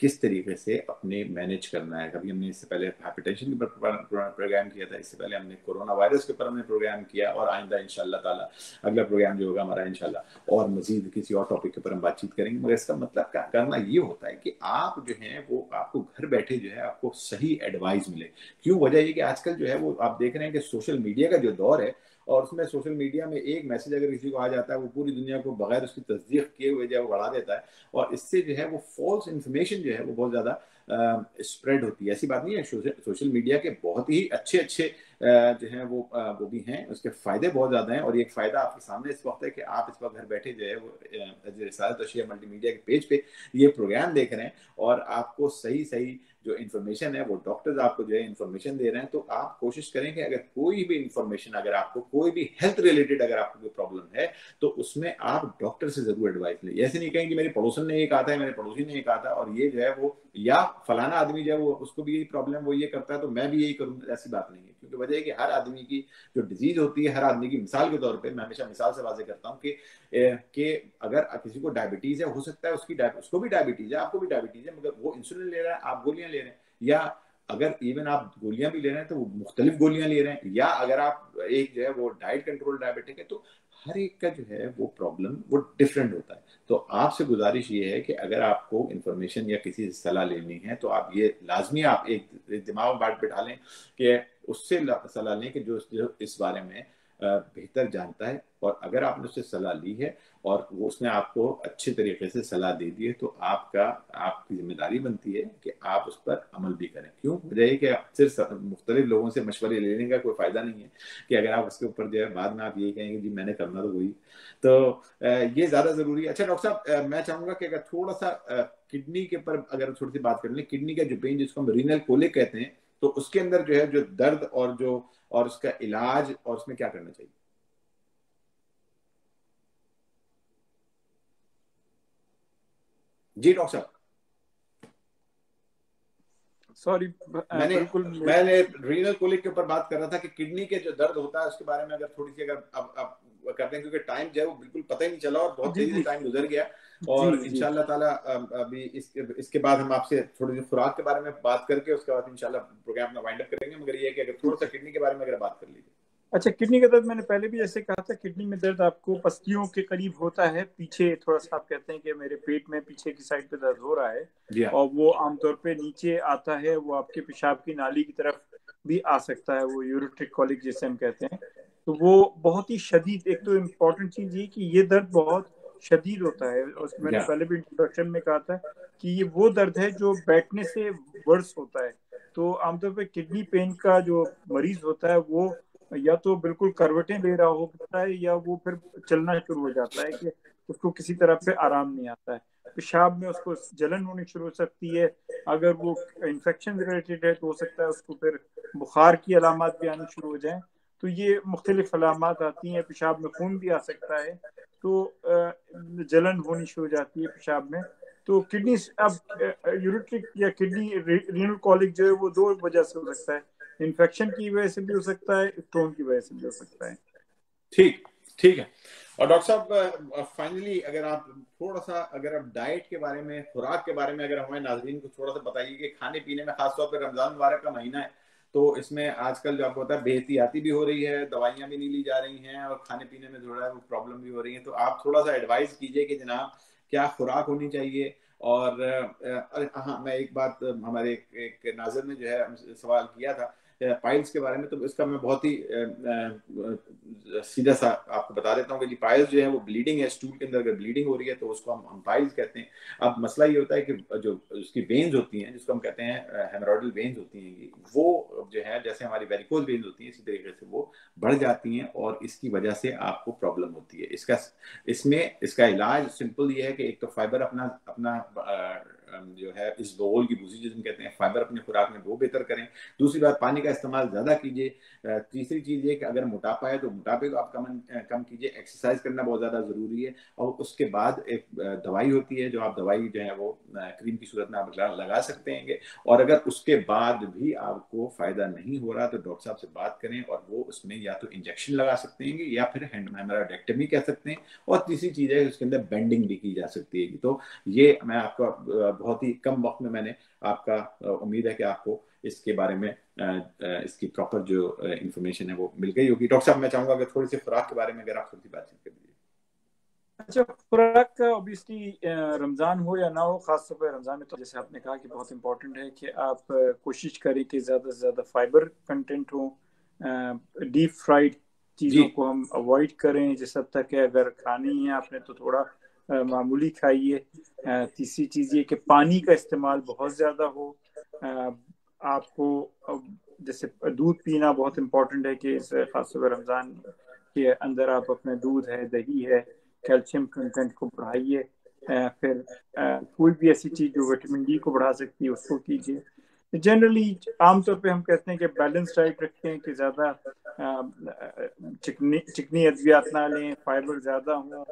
किस तरीके से अपने मैनेज करना है। कभी हमने इससे पहले हाइपरटेंशन के ऊपर प्रोग्राम किया था, इससे पहले हमने कोरोना वायरस के ऊपर हमने प्रोग्राम किया, और आइंदा इंशाल्लाह ताला अगला प्रोग्राम जो होगा हमारा इंशाल्लाह और मजीद किसी और टॉपिक के ऊपर हम बातचीत करेंगे। मगर इसका मतलब क्या करना ये होता है कि आप जो है वो आपको घर बैठे जो है आपको सही एडवाइस मिले। क्यों? वजह ये कि आजकल जो है वो आप देख रहे हैं कि सोशल मीडिया का जो दौर है, और उसमें सोशल मीडिया में एक मैसेज अगर किसी को आ जाता है वो पूरी दुनिया को बगैर उसकी तस्दीक किए हुए जो है वो बढ़ा देता है, और इससे जो है वो फॉल्स इन्फॉर्मेशन जो है वो बहुत ज़्यादा स्प्रेड होती है। ऐसी बात नहीं है, सोशल मीडिया के बहुत ही अच्छे अच्छे जो हैं वो वो भी हैं, उसके फ़ायदे बहुत ज़्यादा हैं। और एक फ़ायदा आपके सामने इस वक्त है कि आप इस वक्त घर बैठे जो है वो रिसालत अशिया मल्टीमीडिया के पेज पे ये प्रोग्राम देख रहे हैं, और आपको सही सही जो इन्फॉर्मेशन है वो डॉक्टर्स आपको जो है इन्फॉर्मेशन दे रहे हैं। तो आप कोशिश करें कि अगर कोई भी इन्फॉर्मेशन, अगर आपको कोई भी हेल्थ रिलेटेड अगर आपको कोई प्रॉब्लम है, तो उसमें आप डॉक्टर से जरूर एडवाइस लें। ऐसे नहीं कहें कि मेरे पड़ोसन ने ये कहा था, मेरे पड़ोसी ने ये कहा था, और ये जो है वो या फलाना आदमी जो है वो उसको भी यही प्रॉब्लम, वो ये करता है तो मैं भी यही करूंगा। ऐसी बात नहीं है, क्योंकि वजह है कि हर आदमी की जो डिजीज होती है, हर आदमी की, मिसाल के तौर पर मैं हमेशा मिसाल से वाजे करता हूँ कि कि अगर किसी को डायबिटीज है, हो सकता है उसकी उसको भी डायबिटीज है, आपको भी डायबिटीज है, मगर वो इंसुलिन ले रहा है, आप गोलियां ले रहे हैं, या अगर इवन आप गोलियां भी ले रहे हैं तो वो मुख्तलिफ गोलियां ले रहे हैं, या अगर आप एक जो है वो डाइट कंट्रोल डायबिटिक है, तो हर एक का जो है वो प्रॉब्लम वो डिफरेंट होता है। तो आपसे गुजारिश ये है कि अगर आपको इंफॉर्मेशन या किसी से सलाह लेनी है तो आप ये लाजमी आप एक दिमाग में बात बिठा लें कि उससे सलाह लें कि जो, जो इस बारे में बेहतर जानता है, और अगर आपने उससे सलाह ली है और वो उसने आपको अच्छे तरीके से सलाह दे दी है, तो आपका आपकी जिम्मेदारी बनती है कि आप उस पर अमल भी करें। क्यों? वजह है कि सिर्फ मुख्तलिफ लोगों से मशवरे लेने का कोई फ़ायदा नहीं है कि अगर आप उसके ऊपर जो है बाद में आप यही कहेंगे जी मैंने करना तो वही, तो ये ज़्यादा ज़रूरी है। अच्छा डॉक्टर साहब, मैं चाहूँगा कि अगर थोड़ा सा किडनी के ऊपर अगर थोड़ी सी बात कर लें, किडनी का जो पेन जिसको हम रीनल कोलिक कहते हैं, तो उसके अंदर जो है जो दर्द और जो और उसका इलाज और उसमें क्या करना चाहिए? जी डॉक्टर साहब। सॉरी, मैंने बिल्कुल मैंने रीनल कोलिक के ऊपर बात कर रहा था कि किडनी के जो दर्द होता है उसके बारे में अगर थोड़ी सी अगर अब अब करते हैं, क्योंकि टाइम जो है वो बिल्कुल पता ही नहीं चला और बहुत तेजी से टाइम गुजर गया, और इंशाल्लाह ताला अभी इसके इसके बाद हम आपसे थोड़ी सी खुराक के बारे में बात करके उसके बाद इंशाल्लाह प्रोग्राम अपना वाइंड अप करेंगे। मगर ये है कि अगर थोड़ा सा किडनी के बारे में अगर बात कर लीजिए। अच्छा, किडनी का दर्द मैंने पहले भी जैसे कहा था, किडनी में दर्द आपको पसलियों के करीब होता है, पीछे थोड़ा सा आप कहते हैं कि मेरे पेट में पीछे की साइड पे दर्द हो रहा है, और वो आमतौर पे नीचे आता है, वो आपके पेशाब की नाली की तरफ भी आ सकता है, वो यूरेट्रिक कॉलिक जिसे हम कहते हैं। तो वो बहुत ही शदीद, एक तो इम्पोर्टेंट चीज ये कि ये दर्द बहुत शदीद होता है, और मैंने पहले भी इंट्रोडक्शन में कहा था कि ये वो दर्द है जो बैठने से वर्स होता है। तो आमतौर पर किडनी पेन का जो मरीज होता है वो या तो बिल्कुल करवटें ले रहा होता है, या वो फिर चलना शुरू हो जाता है कि उसको किसी तरह से आराम नहीं आता है। पेशाब में उसको जलन होनी शुरू हो सकती है, अगर वो इन्फेक्शन रिलेटेड है तो हो सकता है उसको फिर बुखार की अलामत भी आनी शुरू हो जाए। तो ये मुख्तलिफ अलामत आती हैं, पेशाब में खून भी आ सकता है, तो जलन होनी शुरू हो जाती है पेशाब में। तो किडनी अब यूरेट्रिक या किडनी रीनल कॉलिक जो है वो दो वजह से हो सकता है, इन्फेक्शन की वजह से भी हो सकता है, स्टोन की वजह से भी हो सकता है। ठीक ठीक है। और डॉक्टर साहब फाइनली अगर आप थोड़ा सा अगर आप डाइट के बारे में, खुराक के बारे में अगर हमारे नाज़रीन को थोड़ा सा बताइए कि खाने पीने में, खासतौर पर रमजान मुबारक का महीना है, तो इसमें आजकल जो आपको पता है बेहतियाती भी हो रही है, दवाइयां भी नहीं ली जा रही हैं, और खाने पीने में थोड़ा वो प्रॉब्लम भी हो रही है। तो आप थोड़ा सा एडवाइस कीजिए कि जनाब क्या खुराक होनी चाहिए। और हाँ, मैं एक बात, हमारे एक, एक नाज़िर ने जो है सवाल किया था पाइल्स के बारे में, तो इसका मैं बहुत ही सीधा सा आपको बता देता हूँ कि जी पाइल्स जो है वो ब्लीडिंग है, स्टूल के अंदर अगर ब्लीडिंग हो रही है तो उसको हम, हम पाइल्स कहते हैं। अब मसला ये होता है कि जो उसकी वेन्स होती हैं, जिसको हम कहते हैं हेमोरॉइडल वेन्स होती हैं, वो जो है जैसे हमारी वेरिकोज वेन्स होती हैं, इसी तरीके से वो बढ़ जाती हैं, और इसकी वजह से आपको प्रॉब्लम होती है। इसका इसमें इसका इलाज सिंपल ये है कि एक तो फाइबर अपना अपना जो है इस बगोल की भूसी जिसमें कहते हैं, फाइबर अपनी खुराक में वो बेहतर करें। दूसरी बात, पानी का इस्तेमाल ज़्यादा कीजिए। तीसरी चीज़ ये कि अगर मोटापा है तो मोटापे को आप कम कम कीजिए। एक्सरसाइज करना बहुत ज़्यादा ज़रूरी है। और उसके बाद एक दवाई होती है, जो आप दवाई जो है वो क्रीम की सूरत में आप लगा सकते हैं। और अगर उसके बाद भी आपको फ़ायदा नहीं हो रहा तो डॉक्टर साहब से बात करें, और वो उसमें या तो इंजेक्शन लगा सकते हैं या फिर हेमोरेक्टमी कह सकते हैं। और तीसरी चीज़ है उसके अंदर बेंडिंग भी की जा सकती है। तो ये मैं आपको बहुत ही कम वक्त में मैंने आपका, उम्मीद है कि आपको इसके बारे में इसकी प्रॉपर जो इंफॉर्मेशन है वो मिल गई होगी। डॉक्टर साहब मैं चाहूंगा कि थोड़ी सी खुराक के बारे में अगर आप थोड़ी सी बातचीत कर दीजिए। अच्छा, खुराक का ऑब्वियसली रमज़ान हो या ना हो, खास तौर पर रमज़ान में तो जैसे आपने कहा कि बहुत इंपॉर्टेंट है कि आप कोशिश करें कि ज़्यादा से ज़्यादा फाइबर कंटेंट हो, डीप फ्राइड चीज़ों को हम अवॉइड करें जिस हद तक है। अगर खानी है आपने तो थोड़ा मामूली खाइए। तीसरी चीज़ ये कि पानी का इस्तेमाल बहुत ज़्यादा हो। आपको जैसे दूध पीना बहुत इम्पोर्टेंट है कि खास तौर पर रमज़ान के अंदर आप अपने दूध है, दही है, कैल्शियम कंटेंट को बढ़ाइए। फिर कोई भी ऐसी चीज़ जो विटामिन डी को बढ़ा सकती है उसको कीजिए। जनरली आमतौर पे हम कहते हैं कि बैलेंस डाइट रखें, कि ज़्यादा चिकनी चिकनी अद्वियात ना लें, फाइबर ज़्यादा हो।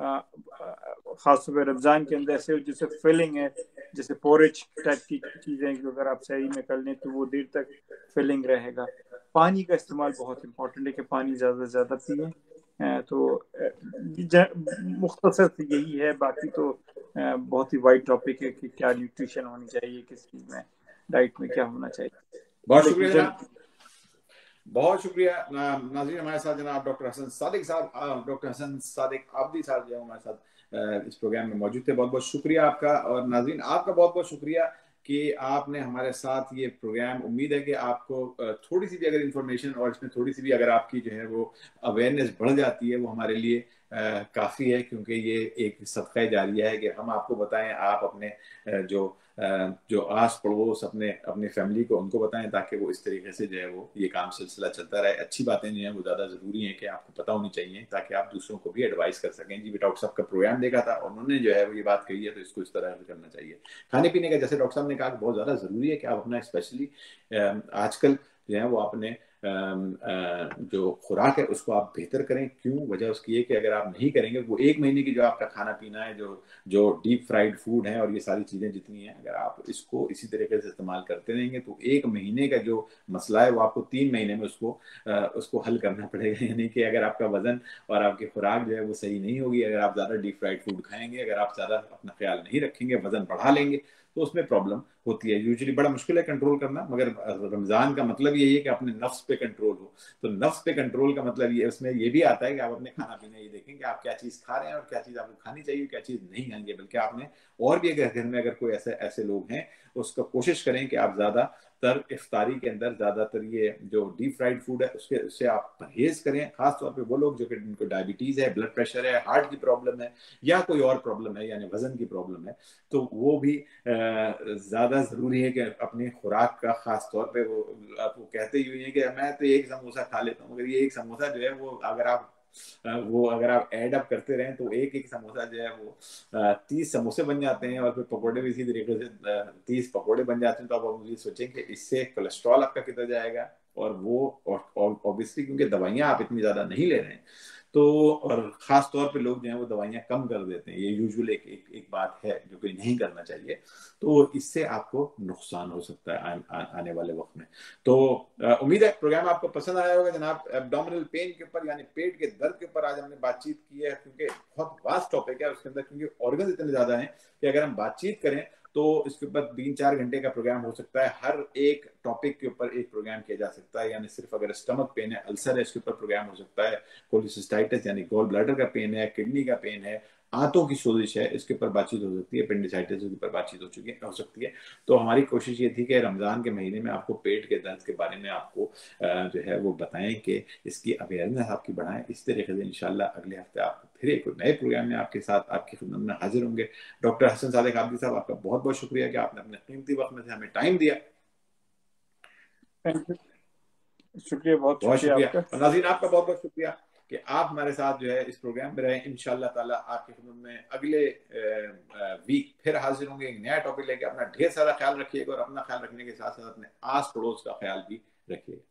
ख़ासतौर पर रमज़ान के अंदर से जैसे फिलिंग है, जैसे पोरिज टाइप की चीज़ें जो अगर आप सही में कर लें तो वो देर तक फिलिंग रहेगा। पानी का इस्तेमाल बहुत इम्पोर्टेंट है कि पानी ज़्यादा से ज़्यादा पिए। तो मुख्तसर से यही है, बाकी तो बहुत ही वाइड टॉपिक है कि क्या न्यूट्रिशन होनी चाहिए, किस चीज़ में डाइट में क्या होना चाहिए। बहुत शुक्रिया जनाब, बहुत शुक्रिया नाज़रीन। हमारे साथ जनाब डॉक्टर हसन सादिक साहब, डॉक्टर हसन सादिक आबदी साहब जो हमारे साथ इस प्रोग्राम में मौजूद थे। बहुत बहुत शुक्रिया आपका। और नाज़रीन आपका बहुत बहुत शुक्रिया कि आपने हमारे साथ ये प्रोग्राम, उम्मीद है कि आपको थोड़ी सी भी अगर इंफॉर्मेशन और इसमें थोड़ी सी भी अगर आपकी जो है वो अवेयरनेस बढ़ जाती है, वो हमारे लिए काफ़ी है, क्योंकि ये एक सदका जारिया है कि हम आपको बताएं, आप अपने जो जो आस पड़ोस अपने अपने फैमिली को उनको बताएं, ताकि वो इस तरीके से जो है वो ये काम सिलसिला चलता रहे। अच्छी बातें जो हैं वो ज़्यादा ज़रूरी हैं कि आपको पता होनी चाहिए, ताकि आप दूसरों को भी एडवाइस कर सकें। जी डॉक्टर साहब का प्रोग्राम देखा था, उन्होंने जो है वो ये बात कही है, तो इसको इस तरह से करना चाहिए। खाने पीने का जैसे डॉक्टर साहब ने कहा बहुत ज़्यादा ज़रूरी है कि आप अपना स्पेशली आजकल जो है वो अपने जो खुराक है उसको आप बेहतर करें। क्यों? वजह उसकी है कि अगर आप नहीं करेंगे, वो एक महीने की जो आपका खाना पीना है, जो जो डीप फ्राइड फूड है और ये सारी चीज़ें जितनी हैं, अगर आप इसको इसी तरीके से इस्तेमाल करते रहेंगे तो एक महीने का जो मसला है वो आपको तीन महीने में उसको उसको हल करना पड़ेगा। यानी कि अगर आपका वजन और आपकी खुराक जो है वो सही नहीं होगी, अगर आप ज़्यादा डीप फ्राइड फूड खाएंगे, अगर आप ज़्यादा अपना ख्याल नहीं रखेंगे, वजन बढ़ा लेंगे, तो उसमें प्रॉब्लम होती है। यूजुअली बड़ा मुश्किल है कंट्रोल करना, मगर रमज़ान का मतलब यही है कि अपने नफ्स पे कंट्रोल हो। तो नफ्स पे कंट्रोल का मतलब ये, उसमें ये भी आता है कि आप अपने खाना पीना ये देखें कि आप क्या चीज़ खा रहे हैं और क्या चीज़ आपको खानी चाहिए, क्या चीज़ नहीं खाएंगे। बल्कि आपने और भी अगर घर में अगर कोई ऐसे ऐसे लोग हैं, उसका कोशिश करें कि आप ज़्यादातर इफ्तारी के अंदर ज़्यादातर ये जो डीप फ्राइड फूड है उसके उससे आप परहेज़ करें। खासतौर पर वो लोग जो कि जिनको डायबिटीज़ है, ब्लड प्रेशर है, हार्ट की प्रॉब्लम है या कोई और प्रॉब्लम है, यानी वजन की प्रॉब्लम है, तो वो भी ज़्यादा ज़रूरी है कि अपनी खुराक का खास तौर पे वो आपको कहते ही हैं कि मैं तो एक समोसा खा लेता हूँ, मगर ये एक समोसा जो है वो अगर आप वो अगर आप ऐड अप करते रहें तो एक एक समोसा जो है वो तीस समोसे बन जाते हैं, और फिर पकौड़े भी इसी तरीके से तीस पकौड़े बन जाते हैं। तो आप मुझे सोचें कि इससे कोलेस्ट्रॉल आपका कितना जाएगा। और वो ऑब्वियसली क्योंकि दवाइयाँ आप इतनी ज़्यादा नहीं ले रहे हैं, तो और ख़ास तौर पे लोग जो हैं वो दवाइयाँ कम कर देते हैं। ये यूजुअली एक, एक एक बात है जो कि नहीं करना चाहिए। तो इससे आपको नुकसान हो सकता है आ, आ, आने वाले वक्त में। तो उम्मीद है प्रोग्राम आपको पसंद आया होगा जनाब। एब्डोमिनल पेन के ऊपर यानी पेट के दर्द के ऊपर आज हमने बातचीत की है, क्योंकि बहुत वास्ट टॉपिक है उसके अंदर, क्योंकि ऑर्गन इतने ज़्यादा हैं कि अगर हम बातचीत करें तो इसके ऊपर तीन चार घंटे का प्रोग्राम हो सकता है। हर एक टॉपिक के ऊपर एक प्रोग्राम किया जा सकता है। यानी सिर्फ अगर स्टमक पेन है, अल्सर है, इसके ऊपर प्रोग्राम हो सकता है। कोलिसिस्टाइटिस यानी गॉल ब्लैडर का पेन है, किडनी का पेन है, आंतों की सोजिश है, इसके ऊपर बातचीत हो सकती है। अपेंडिसाइटिस के ऊपर बातचीत हो चुकी है हो सकती है। तो हमारी कोशिश ये थी कि रमज़ान के महीने में आपको पेट के दर्द के बारे में आपको जो है वो बताएं, कि इसकी अवेयरनेस आपकी बढ़ाएं। इस तरीके से इंशाल्लाह अगले हफ्ते आप फिर एक नए प्रोग्राम में आपके साथ आपकी खिदमत में हाजिर होंगे। डॉक्टर हसन सादिक आबदी साहब, आपका बहुत बहुत शुक्रिया कि आपने अपने कीमती वक्त में से हमें टाइम दिया। शुक्रिया, बहुत बहुत शुक्रिया शुक्रिया। आपका। और नाज़रीन आपका बहुत बहुत शुक्रिया कि आप हमारे साथ जो है इस प्रोग्राम में रहे। इंशाल्लाह ताला आपकी खिदमत में अगले वीक फिर हाजिर होंगे एक नया टॉपिक लेके। अपना ढेर सारा ख्याल रखिएगा और अपना ख्याल रखने के साथ साथ अपने आस पड़ोस का ख्याल भी रखिएगा।